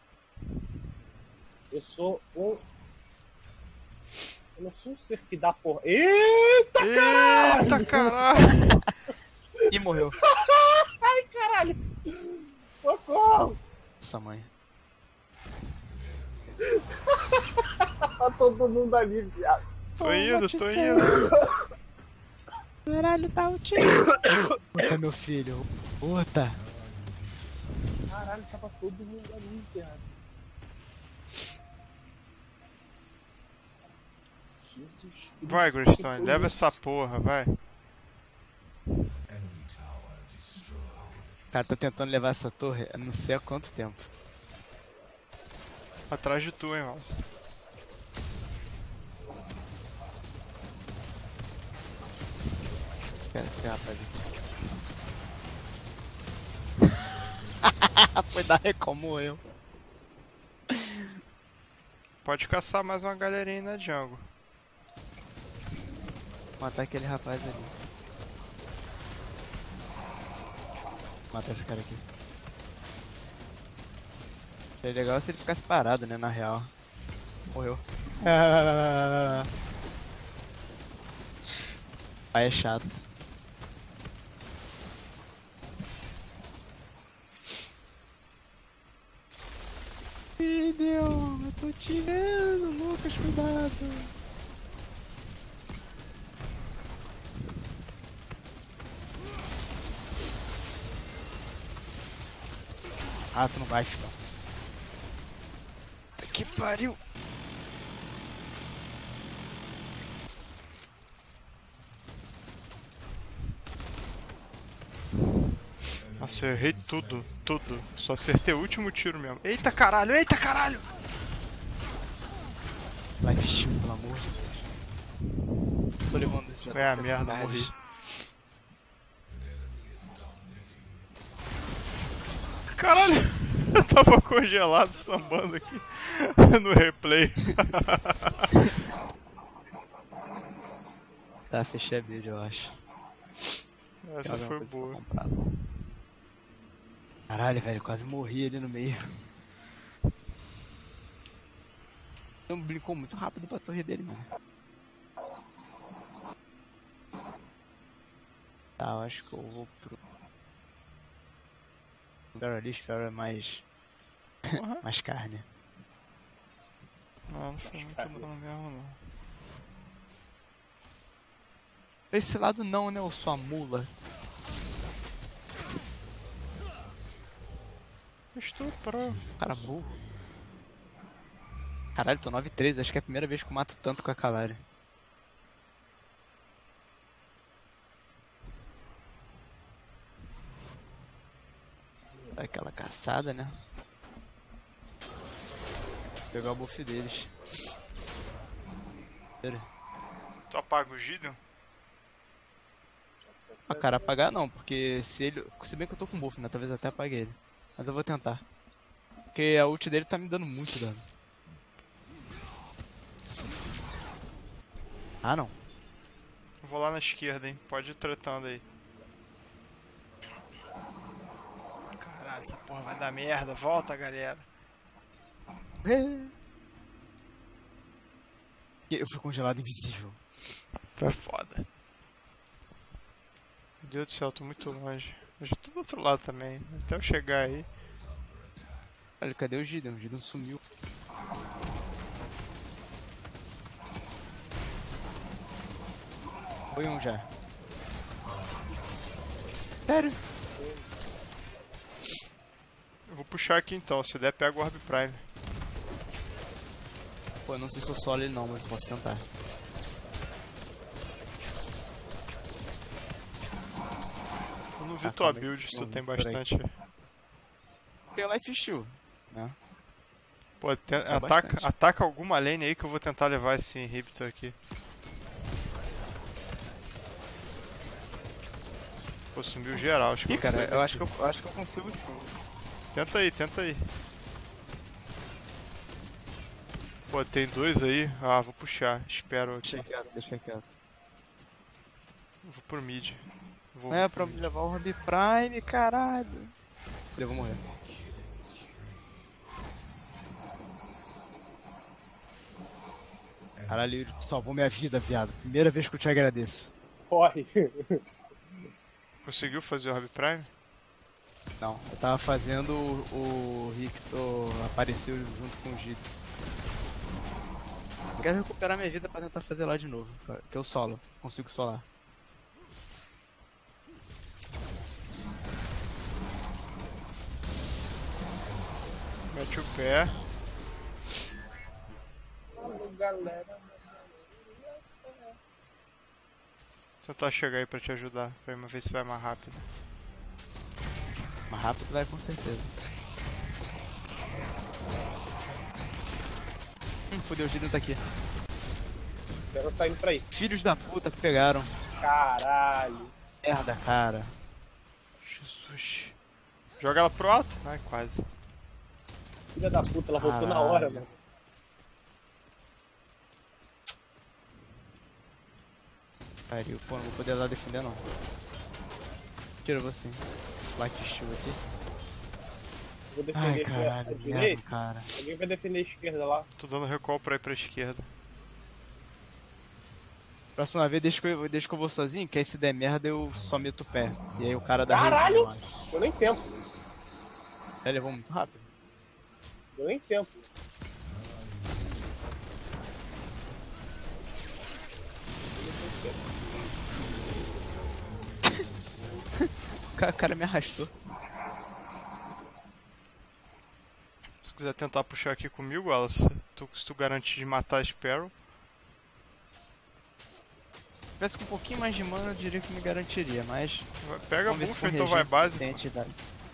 Eu sou um... Eu não sou um ser que dá porra. Eita, caralho! Eita, caralho! Ih, morreu. Ai, caralho! Socorro! Nossa, mãe. Tá todo mundo ali, viado. Tô indo. Caralho, tá o tiro. Puta, meu filho. Puta. Caralho, tava todo mundo ali, viado. Jesus. Vai, Gristone, leva essa porra, vai. Cara, tô tentando levar essa torre há não sei há quanto tempo. Atrás de tu, hein, mouse. Cara, esse rapaz aqui. Foi dar como eu. Pode caçar mais uma galerinha na jungle. Matar aquele rapaz ali. Matar esse cara aqui. Seria legal se ele ficasse parado, né, na real. Morreu. Aí é chato. Gideon, eu tô te vendo, Lucas, cuidado. Ah, tu não vai, filho. Que pariu. Nossa, eu errei tudo. Só acertei o último tiro mesmo. Eita caralho! Life steal, pelo amor de Deus. Tô levando esse já. É a merda, morri. Caralho! Eu tava congelado sambando aqui no replay. Tá, fechei a build, eu acho. Essa foi boa. Caralho, velho, quase morri ali no meio. Ele brincou muito rápido pra torre dele, mano. Tá, eu acho que eu vou pro... Feral é mais... mais carne. Não foi muito bom mesmo, não. Esse lado não, né, eu sou a mula. Estuprou. Cara burro. Caralho, tô 9-3, acho que é a primeira vez que eu mato tanto com a Kalari. Aquela caçada, né? Vou pegar o buff deles. Tu apaga o Gideon? Ah, cara, apagar não, porque se ele... Se bem que eu tô com buff, né? Talvez até apague ele. Mas eu vou tentar. Porque a ult dele tá me dando muito dano. Ah, não. Vou lá na esquerda, hein? Pode ir tretando aí. Caralho, essa porra vai dar merda. Volta, galera. Eu fui congelado invisível. É foda. Meu Deus do céu, eu tô muito longe. Eu já tô do outro lado também. Até eu chegar aí. Olha, cadê o Gideon? O Gideon sumiu. Foi um já. Sério? Eu vou puxar aqui então, se der pega o Orb Prime. Pô, eu não sei se eu solo ele não, mas eu posso tentar. Eu não vi Ah, tua calma aí. build, se tu Não tem vi, peraí. bastante. Tem Life Steal, né? Pô, São bastante. ataca alguma lane aí que eu vou tentar levar esse inhibitor aqui. Pô, sumiu geral, acho que Ih, cara, consegue. eu acho que eu consigo sim. Tenta aí, tenta aí. Pô, tem dois aí. Ah, vou puxar. Espero aqui. Deixa quieto, deixa quieto. Vou pro mid. Vou Não é pra me levar o Orb Prime, caralho. Eu vou morrer. Caralho, tu salvou minha vida, viado. Primeira vez que eu te agradeço. Corre. Conseguiu fazer o Orb Prime? Não, eu tava fazendo o Rictor aparecer junto com o Gito. Eu quero recuperar minha vida pra tentar fazer lá de novo. Que eu solo, consigo solar. Mete o pé. Galera. Tentar chegar aí pra te ajudar. Pra uma vez se vai mais rápido. Mais rápido vai com certeza. Fudeu, o Gito tá aqui. Ela tá indo pra aí. Filhos da puta pegaram. Caralho. Merda, cara. Jesus. Joga ela pro alto? Ai, quase. Filha da puta, ela voltou na Caralho. hora, mano. Pariu, pô, não vou poder lá defender não. Tira você. Life Steal aqui. Vou defender Ai, aqui caralho, a merda, direita. cara. Alguém vai defender a esquerda lá. Tô dando recall pra ir pra esquerda. Próxima vez deixa que eu vou sozinho, que aí se der merda eu só meto o pé. E aí o cara dá Caralho! rage, eu acho. Deu nem tempo. Ele levou muito rápido. Deu nem tempo. O cara me arrastou. Se quiser tentar puxar aqui comigo, Wallace, se tu garantir de matar a Sparrow. Se tivesse com um pouquinho mais de mana, eu diria que me garantiria, mas... Pega a vamos ver se buff, com então vai regência base. suficiente, vai.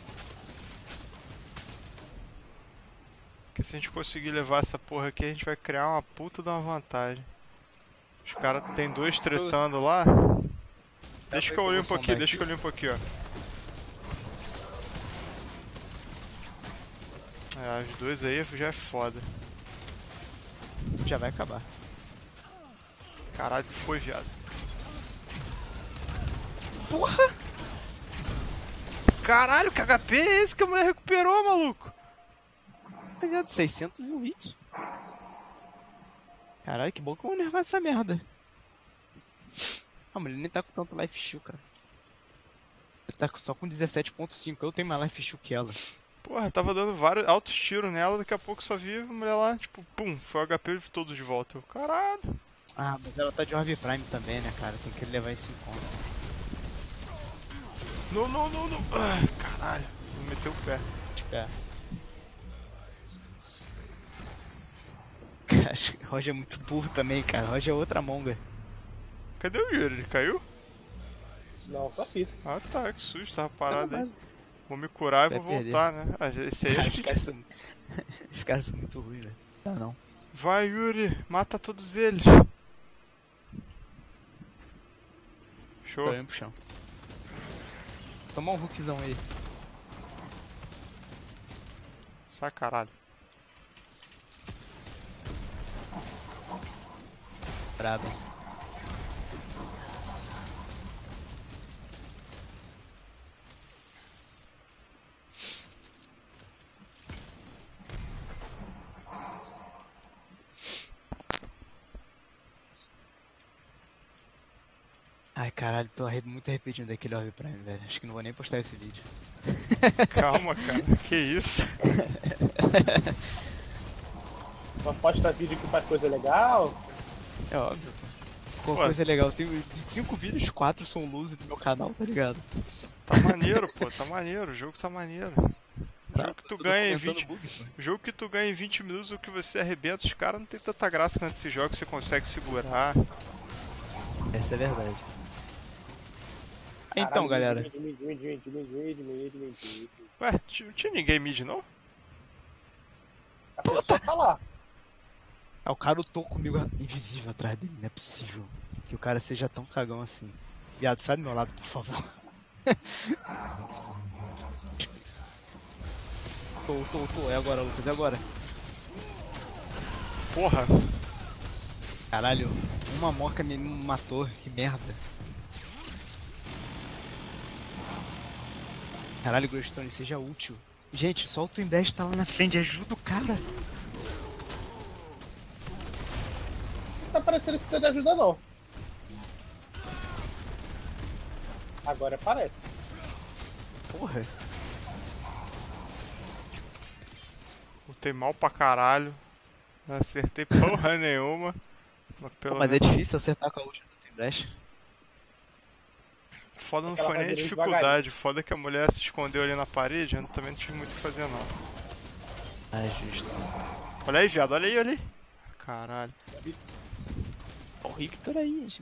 Porque se a gente conseguir levar essa porra aqui, a gente vai criar uma puta de uma vantagem. Os caras tem dois tretando lá. Deixa que eu limpo aqui, deixa que eu limpo aqui, ó. É, os dois aí já é foda. Já vai acabar. Caralho, tu foi, viado. Porra! Caralho, que HP é esse que a mulher recuperou, maluco? Tá ligado? 600 e um hit. Caralho, que bom que eu vou nervar essa merda. Ah, mas ele nem tá com tanto life steal, cara. Ele tá só com 17.5, eu tenho mais life steal que ela. Porra, tava dando vários altos tiros nela, daqui a pouco só vi a mulher lá, tipo, pum, foi o HP todo de volta. Eu, caralho. Ah, mas ela tá de Orb Prime também, né, cara? Tem que levar isso em conta. Não, não, não, não. Ai, caralho, me meteu o pé. É. Cara, acho que o Roger é muito burro também, cara. O Roger é outra monga. Cadê o Yuri? Ele caiu? Não, só aqui. Ah tá, que susto, tava parado Tá aí. Vou me curar e Vai vou perder. voltar, né? Ah, esse aí Cara, é os caras são... os caras são muito ruins, velho. Não, não. Vai, Yuri, mata todos eles. Show. Tô olhando pro chão. Toma um hookzão aí. Sai, caralho. Brabo. Ai, caralho, tô muito arrependido daquele Orb Prime, velho. Acho que não vou nem postar esse vídeo. Calma, cara. Que isso? Só posta vídeo que faz coisa legal. É óbvio, pô. coisa legal. Tem de 5 vídeos, 4 são lose do meu canal, tá ligado? Tá maneiro, pô, tá maneiro. O jogo tá maneiro. O jogo que tu ganha em 20, jogo que tu ganha em 20 minutos, o que você arrebenta, os caras não tem tanta graça quando esse jogo você consegue segurar. Essa é verdade. Então, galera. Ué, não tinha ninguém mid não? A pessoa tá lá. Ah, o cara lutou comigo invisível atrás dele, não é possível que o cara seja tão cagão assim. Viado, sai do meu lado, por favor. Tô, é agora, Lucas, é agora. Porra. Caralho, uma moca me matou, que merda. Caralho, Glowstone, seja útil. Gente, só o Twin Blast tá lá na frente, ajuda o cara. Não tá parecendo que precisa de ajuda, não. Agora parece. Porra. Lutei mal pra caralho. Não acertei porra nenhuma. Mas, Mas é difícil acertar com a ult do Twin Blast. Foda não Aquela foi nem a vai dificuldade, foda que a mulher se escondeu ali na parede, eu também não tive muito o que fazer não. Ah, justo. Olha aí, viado, olha aí, olha aí. Caralho. Ó, o Victor aí, gente.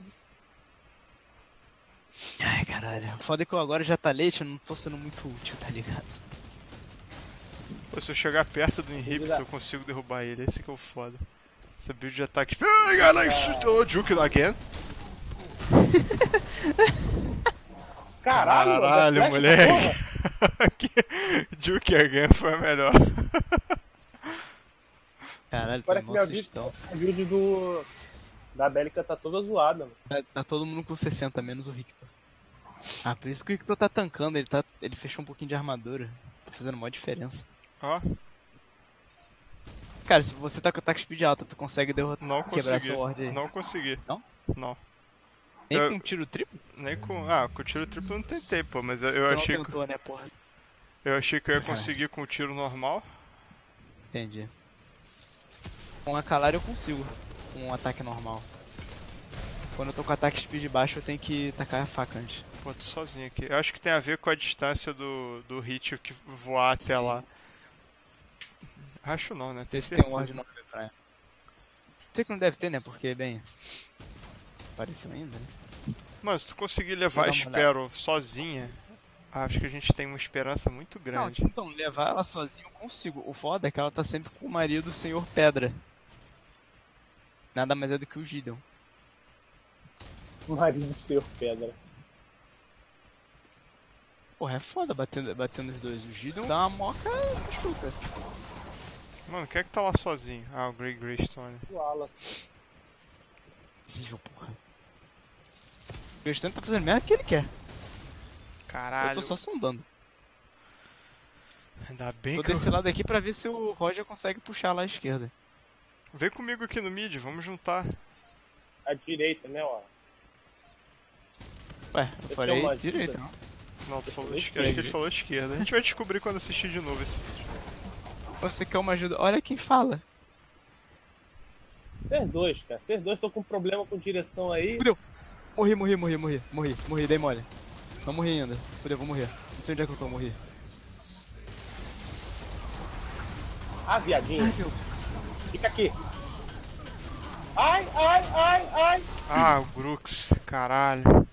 Ai, caralho. Foda que eu agora já tá leite, eu não tô sendo muito útil, tá ligado? Pô, se eu chegar perto do inhibitor eu consigo derrubar ele, esse que é o foda. Essa build de ataque. Ai, galera, Juke again. Caralho, moleque. Juke again foi a melhor. Caralho, foi Agora um que sustão. a build da Bélica tá toda zoada, mano. Tá todo mundo com 60, menos o Rictor. Ah, por isso que o Rictor tá tancando, ele fechou um pouquinho de armadura. Tá fazendo maior diferença. Ó, Cara, se você tá com ataque speed alta, tu consegue derrotar, não quebrar consegui. essa ward aí. Não consegui. Não? Não. Nem eu- com um tiro triplo? Nem com. Ah, com o tiro triplo eu não tentei, pô, mas eu Tu não achei, tentou, né, porra? eu achei que eu ia Sacanagem. conseguir com o tiro normal. Entendi. Com a Calar eu consigo, com um ataque normal. Quando eu tô com ataque speed baixo, eu tenho que tacar a faca antes. Pô, tô sozinho aqui. Eu acho que tem a ver com a distância do hit que voar até Sim. lá. Acho não, né? Ver se tem um certeza. ward no meio praia. Sei que não deve ter, né? Porque, bem... Apareceu ainda, né? Mano, se tu conseguir levar a Vou dar uma Espero sozinha, acho que a gente tem uma esperança muito Não, grande. então, levar ela sozinha eu consigo. O foda é que ela tá sempre com o marido, o Senhor Pedra. Nada mais é do que o Gideon. Marido seu, pedra. Porra, é foda batendo os dois. O Gideon dá uma moca machuca. Mano, quem é que tá lá sozinho? Ah, o Greystone. O Wallace. Impossível, porra. O Grestone tá fazendo mesmo o que ele quer. Caralho. Eu tô só sondando. Ainda bem Tô que eu... desse lado aqui pra ver se o Roger consegue puxar lá à esquerda. Vem comigo aqui no mid, vamos juntar. A direita, né, Wallace? Ué, eu tenho falei uma ajuda. direito, não? Não, tu falou falei esquerda. Acho que ele falou esquerda. A gente vai descobrir quando assistir de novo esse vídeo. Você quer uma ajuda? Olha quem fala. Vocês dois, cara. Vocês dois estão com problema com direção aí. Fudeu. Morri, dei mole. Não morri ainda. Fudeu, vou morrer. Não sei onde é que eu tô, morri. Ah, viadinho. Ai, meu. Fica aqui. Ai. Ah, o Brooks. Caralho.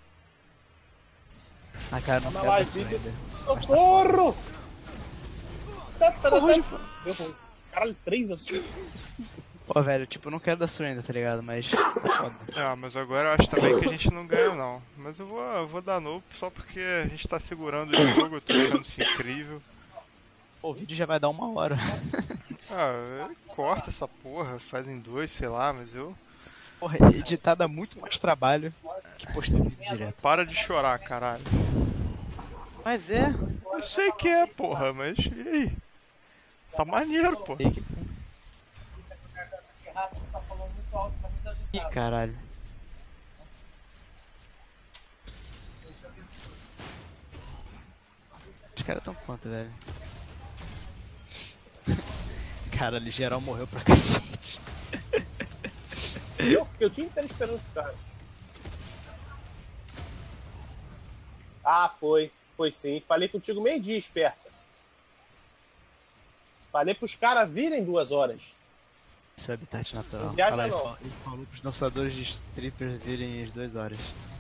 Ah, cara, não Na quero live, isso ainda. Socorro! Roger. Deu ruim. Caralho, 3 assim. Pô, velho, tipo, eu não quero dar surrender, tá ligado? Mas tá foda. Ah, mas agora eu acho também que a gente não ganha não. Mas eu vou dar novo só porque a gente tá segurando o jogo, eu tô achando isso incrível. Pô, o vídeo já vai dar 1 hora. Ah, corta essa porra, faz em 2, sei lá, mas eu... Porra, editar dá muito mais trabalho que postar o vídeo direto. Para de chorar, caralho. Mas é. Eu sei que é, porra, mas e aí? Tá maneiro, pô. Tem que ser. Ih, caralho. Os caras tão quanto, velho? Caralho, geral morreu pra cacete. Eu fiquei o dia inteiro esperando os caras. Ah, foi. Foi sim. Falei contigo meio-dia, esperta. Falei pros caras virem 2 horas. Esse é o habitat natural. Não viaja, Olha lá, não. ele falou pros dançadores de strippers virem às 2 horas.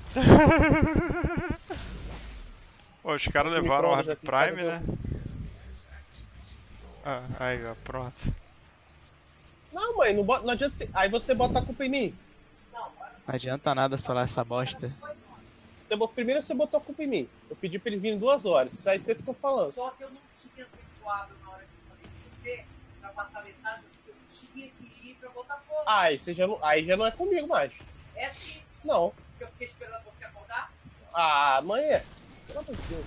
Pô, os caras Esse levaram o micro-ondas Orb aqui, Prime, cara, né? Ah, aí, ó, pronto. Não, mãe, não adianta você... Aí você bota a culpa em mim. Não adianta nada solar essa bosta. Primeiro você botou a culpa em mim. Eu pedi pra ele vir em 2 horas. Aí você ficou falando. Só que eu não tinha efetuado na hora que eu falei com você pra passar mensagem, porque eu tinha que ir pra Botafogo. Ah, aí já não é comigo mais. É sim, Não. porque eu fiquei esperando você acordar. Ah, mãe é. Pelo amor de Deus.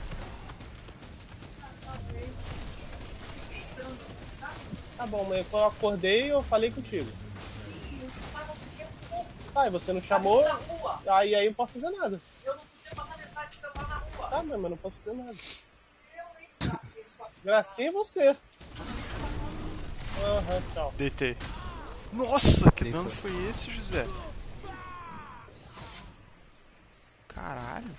Fiquei esperando você, tá? Tá bom, mãe. Quando eu acordei, eu falei contigo. E eu estava com tempo pouco. Ah, e você não chamou. Na rua. Aí eu não posso fazer nada. Eu não podia passar mensagem de celular na rua. Tá, mãe, mas não posso fazer nada. Eu nem passei com a- Gracinha é você. Aham, tchau. Deitei. Nossa, que Quem dano foi esse, José? Caralho.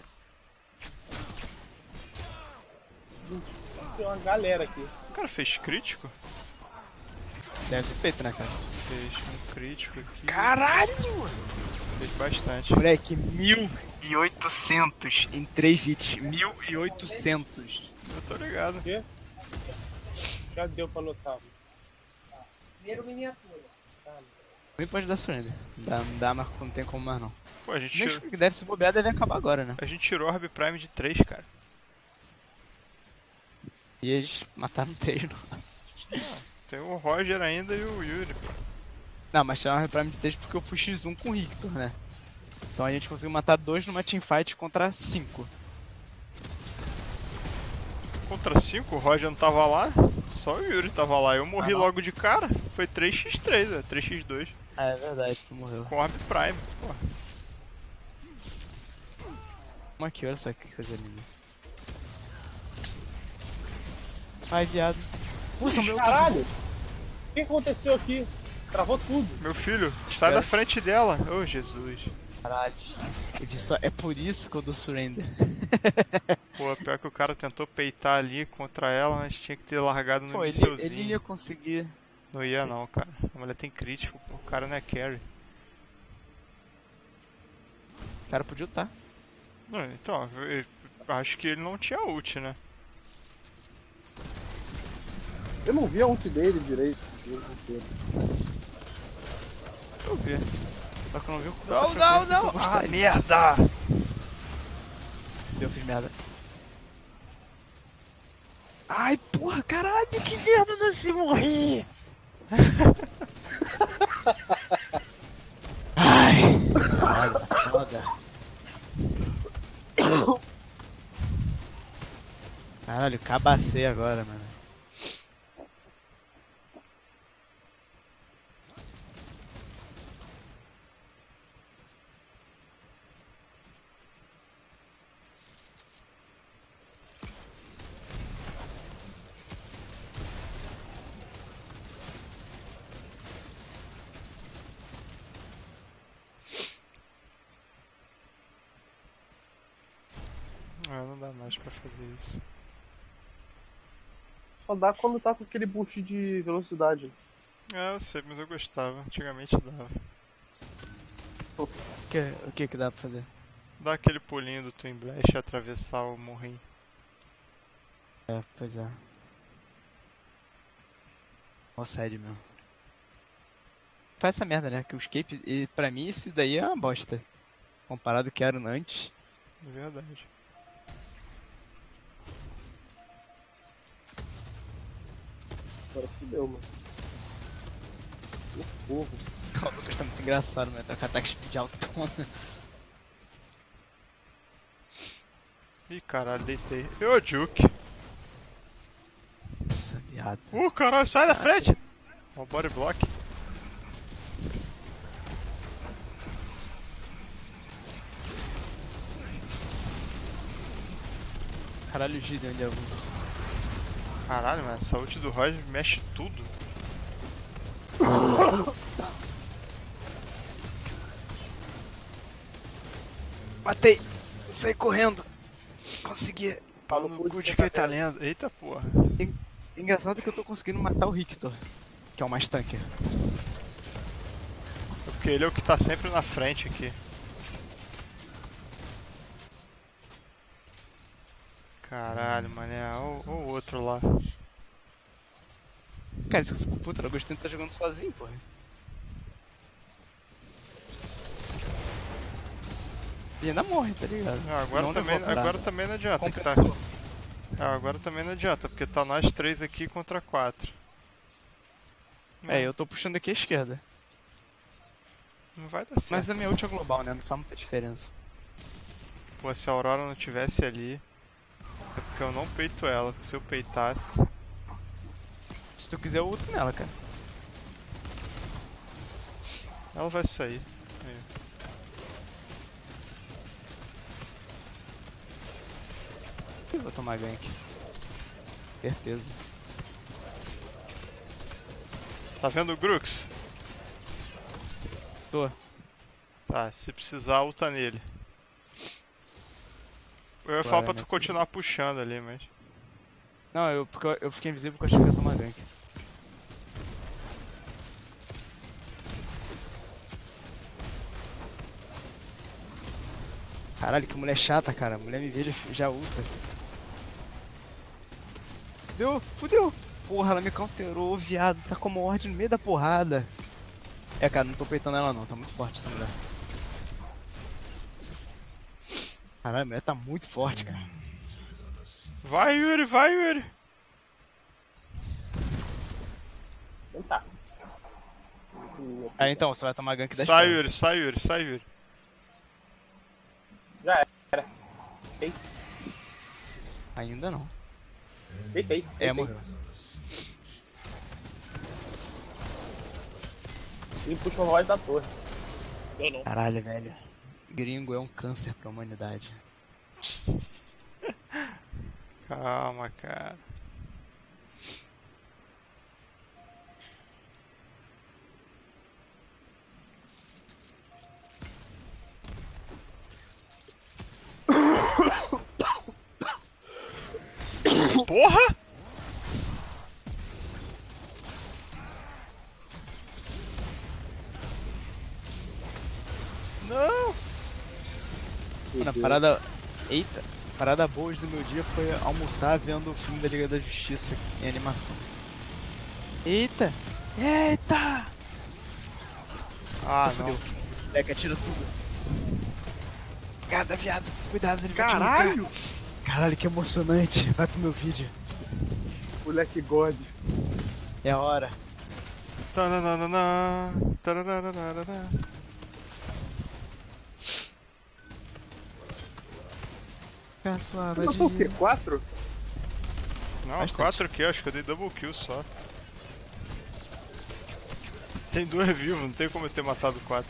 Tem uma galera aqui. O cara fez crítico? Deve ter feito, né, cara? Fez um crítico aqui. Caralho! Fez bastante. Moleque, 1800 em 3 hits. 1800. Eu tô ligado. Já deu pra notar. Primeiro miniatura. Nem pode dar surrender. Não dá, mas não tem como mais não. Pô, a gente Mesmo tirou, que deve se bobear, deve acabar agora, né? a gente tirou Orb Prime de 3, cara. E eles mataram 3 nossos. Tem o Roger ainda e o Yuri, pô. Não, mas tiraram o Prime de 3 porque eu fui X1 com o Victor, né? Então a gente conseguiu matar 2 numa teamfight contra 5. Contra 5, o Roger não tava lá. Só o Yuri tava lá. Eu morri não. logo de cara. Foi 3x3, né? 3x2. Ah, é verdade, tu morreu. Com Orb Prime, pô. Uma aqui, olha só que coisa linda. Ai, viado. Nossa, meu Caralho! O que aconteceu aqui? Travou tudo. Meu filho, sai da frente dela. Ô, Jesus. caralho. É por isso que eu dou surrender. Pô, pior que o cara tentou peitar ali contra ela, mas tinha que ter largado no Pô, iniciozinho. ele ia conseguir. Não ia Sim. não, cara. A mulher tem crítico, pô. O cara não é carry. O cara podia lutar. Não, então, eu acho que ele não tinha ult, né? Eu não vi a ult dele direito. Eu vi. Só que eu não vi o Não, não, não! Ah, merda! Eu fiz merda. Ai, porra, caralho, que merda desse morrer! Ai, caralho, tá foda. Caralho, cabacei agora, mano. Ah, não dá mais pra fazer isso. Só dá quando tá com aquele boost de velocidade. É, eu sei, mas eu gostava. Antigamente dava. O que dá pra fazer? Dá aquele pulinho do Twin Blast e atravessar o morrinho. É, pois é. Ó, sério, meu. Faz essa merda, né? Que o escape, pra mim, esse daí é uma bosta. Comparado ao que era antes. É verdade. Agora fudeu, mano. Que porra. O Lucas tá muito engraçado, né? Tá com ataque speed autona. Ih, caralho, deitei. Ô, Juke. Nossa, viado. Caralho, sai da frente! Ó, o body block. Caralho, o Gideon de avanço. Caralho, mas essa ult do Roger mexe tudo. Matei! Saí correndo! Consegui! Pau no cu de quem tá lendo. Eita porra. Engraçado que eu tô conseguindo matar o Rictor, que é o mais tanker. É porque ele é o que tá sempre na frente aqui. Caralho, mané. Olha o outro lá. Cara, isso que eu fico puto, o Agostinho tá jogando sozinho, porra. E ainda morre, tá ligado? Ah, agora, Não também, levou nada. agora também não adianta. Que tá... Compensou. Ah, agora também não adianta, porque tá nós 3 aqui contra 4. É, eu tô puxando aqui à esquerda. Não vai dar certo. Mas a minha ult é global, né? Não faz muita diferença. Pô, se a Aurora não tivesse ali, é porque eu não peito ela. Se eu peitasse... Se tu quiser, eu ulto nela, cara. Ela vai sair. Aí. Eu vou tomar gank. Certeza. Tá vendo o Grux? Tô. Tá, se precisar, ulta nele. Eu ia Qual falar é, pra né? tu continuar puxando ali, mas... Não, porque eu fiquei invisível porque eu achei que ia tomar gank. Caralho, que mulher chata, cara. A mulher me vê já ulta. Fudeu, fudeu. Porra, ela me counterou, viado. Tá como ordem no meio da porrada. É, cara, não tô peitando ela não. Tá muito forte essa mulher. Caralho, a mulher tá muito forte, cara. Vai, Yuri, vai, Yuri! Então tá. Ah, então, você vai tomar gank da Sai, esquerda. Yuri, sai, Yuri, sai, Yuri. Já era. Ei, Ainda não. deitei. É, morreu. E puxa o relógio da torre. Eu não. Caralho, velho. Gringo é um câncer pra humanidade. Calma, cara. Porra! Não! Mano, a parada... Eita! A parada boa hoje do meu dia foi almoçar vendo o filme da Liga da Justiça em animação. Eita! Eita! Ah, Fudeu. não. Moleque, atira tudo. Cada viado, cuidado, ele vai te Caralho! arrancar. Caralho, que emocionante. Vai pro meu vídeo. Moleque God. É a hora. Tananana, taranararara. Caçoava Matou o quê? de... 4? Não, Bastante. 4 aqui, acho que eu dei double kill só. Tem 2 vivos, não tem como eu ter matado 4.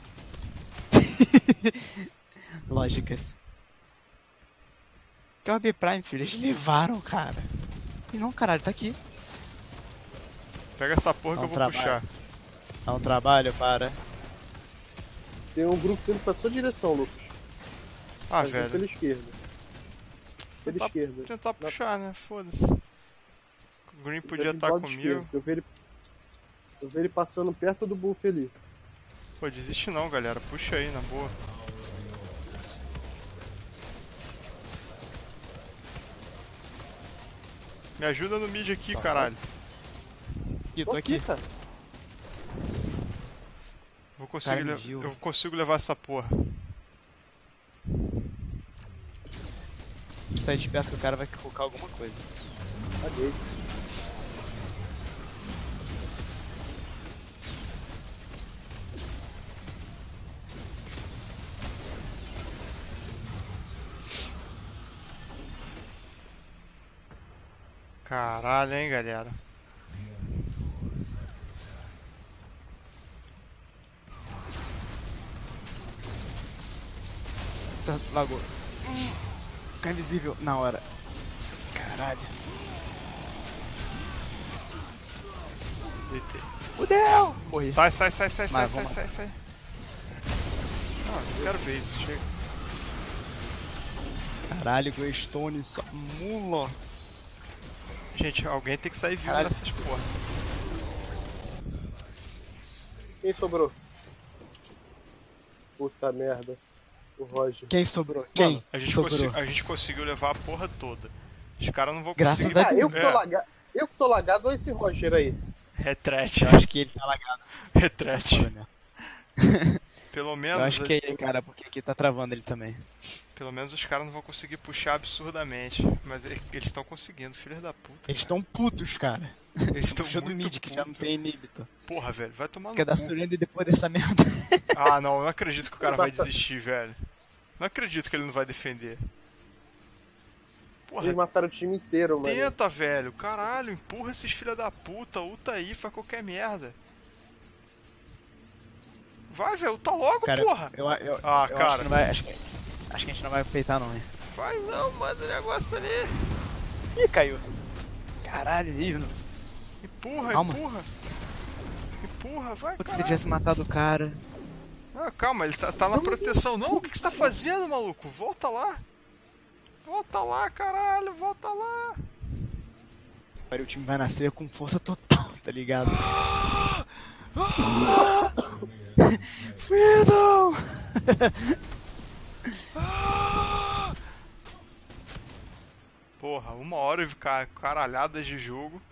Lógicas. Que é o AB Prime, filho. Eles levaram, cara. E não, caralho, tá aqui. Pega essa porra que Dá eu um vou trabalho. puxar. Dá um trabalho para... Tem um grupo indo pra sua direção, Lucas. Ah, Mas velho. pela esquerda. Pela Tentar- esquerda. Tentar puxar, né? Foda-se. O Green podia Ele tá estar do lado comigo. esquerdo. Eu vi ele passando perto do buff ali. Pô, desiste não, galera. Puxa aí, na boa. Me ajuda no mid aqui, caralho. Aqui, tô aqui. cara. Vou conseguir Cara, me le- viu. Eu consigo levar essa porra. Sai de perto que o cara vai colocar alguma coisa. Cadê? Caralho, hein, galera. Tá, lagou. Ficar invisível na hora. Caralho. Deitei. Fudeu! Morri. Sai. Mas vamos- Sai. Não, não quero ver isso, chega. Caralho, Greystone, só mula. Gente, alguém tem que sair vivo Caralho. dessas porra. Quem sobrou? Puta merda. O Roger. Quem sobrou? Quem Mano, sobrou? a gente conseguiu levar a porra toda. Os caras não vão Graças conseguir. a Ah, Deus. eu que tô lagado ou esse Roger aí? Retrete. Eu acho que ele tá lagado. Retrete. Foda, né? Pelo menos, Eu acho que é ele, cara, porque aqui tá travando ele também. pelo menos os caras não vão conseguir puxar absurdamente. Mas eles estão conseguindo, filhos da puta. Eles estão putos, cara. Eles estão Puxando o muito mid, que já não putos. tem inhibitor. Porra, velho, vai tomar no Quer dar cu. surrender depois dessa merda. Ah, não, eu não acredito que o cara vai desistir, velho. Não acredito que ele não vai defender. Porra, Eles mataram o time inteiro, mano. tenta, velho. Caralho, empurra esses filha da puta. Ulta aí, faz qualquer merda. Vai, velho, ulta logo, Cara, porra. eu Ah, acho cara. que não vai. Acho que a gente não vai peitar, não, hein? Vai não, manda o negócio ali. Ih, caiu. Caralho, ih, Empurra, Calma. empurra. Empurra, vai, putz, se caralho. tivesse matado o cara. Ah, calma, ele tá na proteção. Não, o que você tá fazendo, maluco? Volta lá. Volta lá, caralho, volta lá. Agora o time vai nascer com força total, tá ligado? Freedom! Porra, 1 hora e caralhadas de jogo.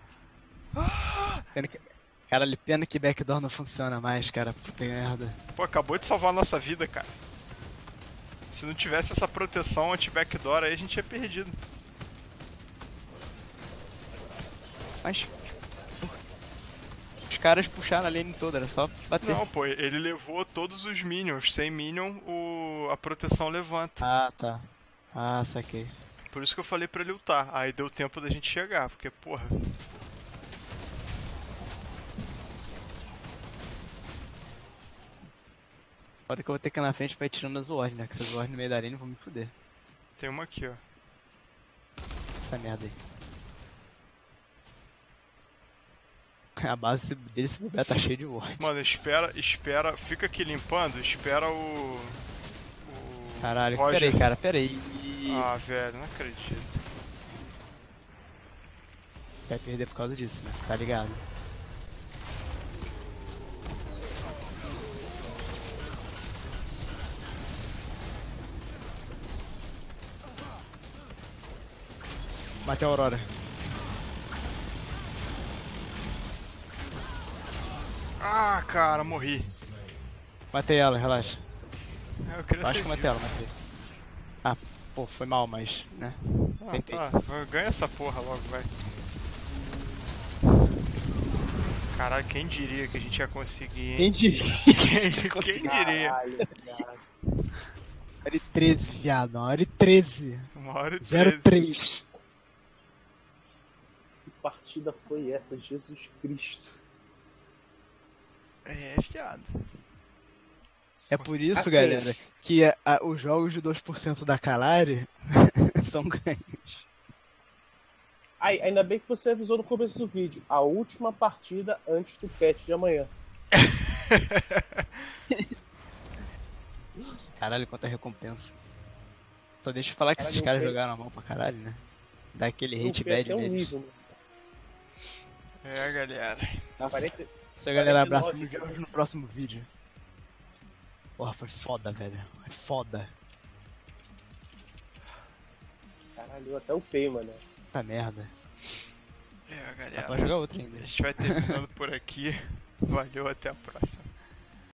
Caralho, pena que backdoor não funciona mais, cara. Puta merda. Pô, acabou de salvar a nossa vida, cara. Se não tivesse essa proteção anti-backdoor aí, a gente tinha perdido. Mas. Os caras puxaram a lane toda, era só bater. Não, pô, ele levou todos os minions. Sem minion, a proteção levanta. Ah, tá. Ah, saquei. Por isso que eu falei pra ele ultar. Aí deu tempo da gente chegar, porque, porra. Foda que eu vou ter que ir na frente pra ir tirando as ward, né? Que essas ward no meio da arena vão me fuder. Tem uma aqui, ó. Essa merda aí. A base dele se bobear tá cheia de ward. Mano, espera. Fica aqui limpando, espera o Caralho, Roger. pera aí. Ah, velho, não acredito. Vai perder por causa disso, né? Você tá ligado? Matei a Aurora. Ah, cara, morri. Matei ela, relaxa. Eu queria Acho ser que eu matei ela, matei. Ah, pô, foi mal, mas, né? Ah, Tentei. tá. Ganha essa porra logo, vai. Caralho, quem diria que a gente ia conseguir, hein? Quem diria? Quem diria? Caralho, cara. 1h13, viado. 1h13. 1h13. 03. Que partida foi essa? Jesus Cristo. É, fiado. É por isso, Assim. galera, que os jogos de 2% da Kalari são ganhos. Ai, ainda bem que você avisou no começo do vídeo. A última partida antes do patch de amanhã. Caralho, quanta recompensa. Só deixa eu falar que Caralho, esses caras não tem- jogaram mal pra caralho, né? Dá aquele Não hate tem bad até um neles. nível, né? É, galera. Nossa, 40 isso aí, galera. 49, Abraço, nos vemos no próximo vídeo. Porra, foi foda, velho. Foi foda. Caralho, eu até upei, mano. Puta merda. É, Dá galera. pra jogar outra ainda. A gente vai terminando por aqui. Valeu, até a próxima.